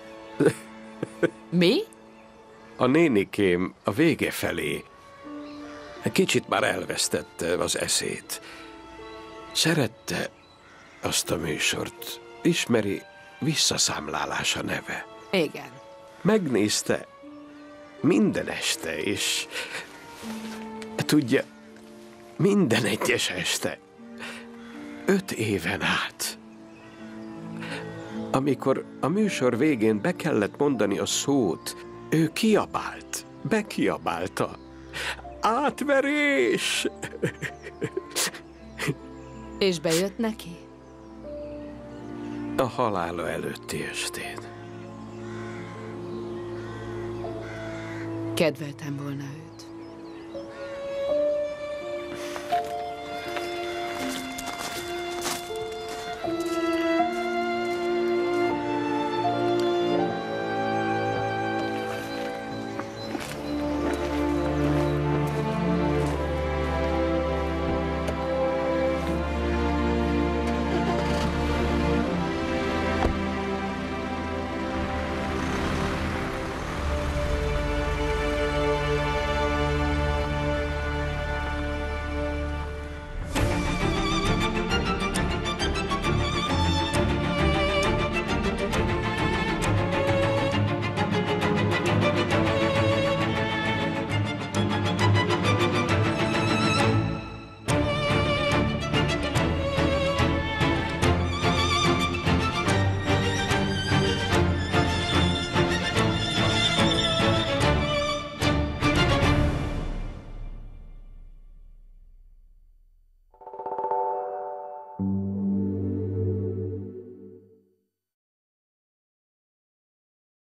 Mi? A nénikém a vége felé kicsit már elvesztette az eszét. Szerette azt a műsort. Ismeri, Visszaszámlálás a neve. Igen. Megnézte minden este, és tudja, minden egyes este. Öt éven át. Amikor a műsor végén be kellett mondani a szót, ő kiabált, bekiabálta. Átverés! És bejött neki? A halála előtti estén. Kedveltem volna őt.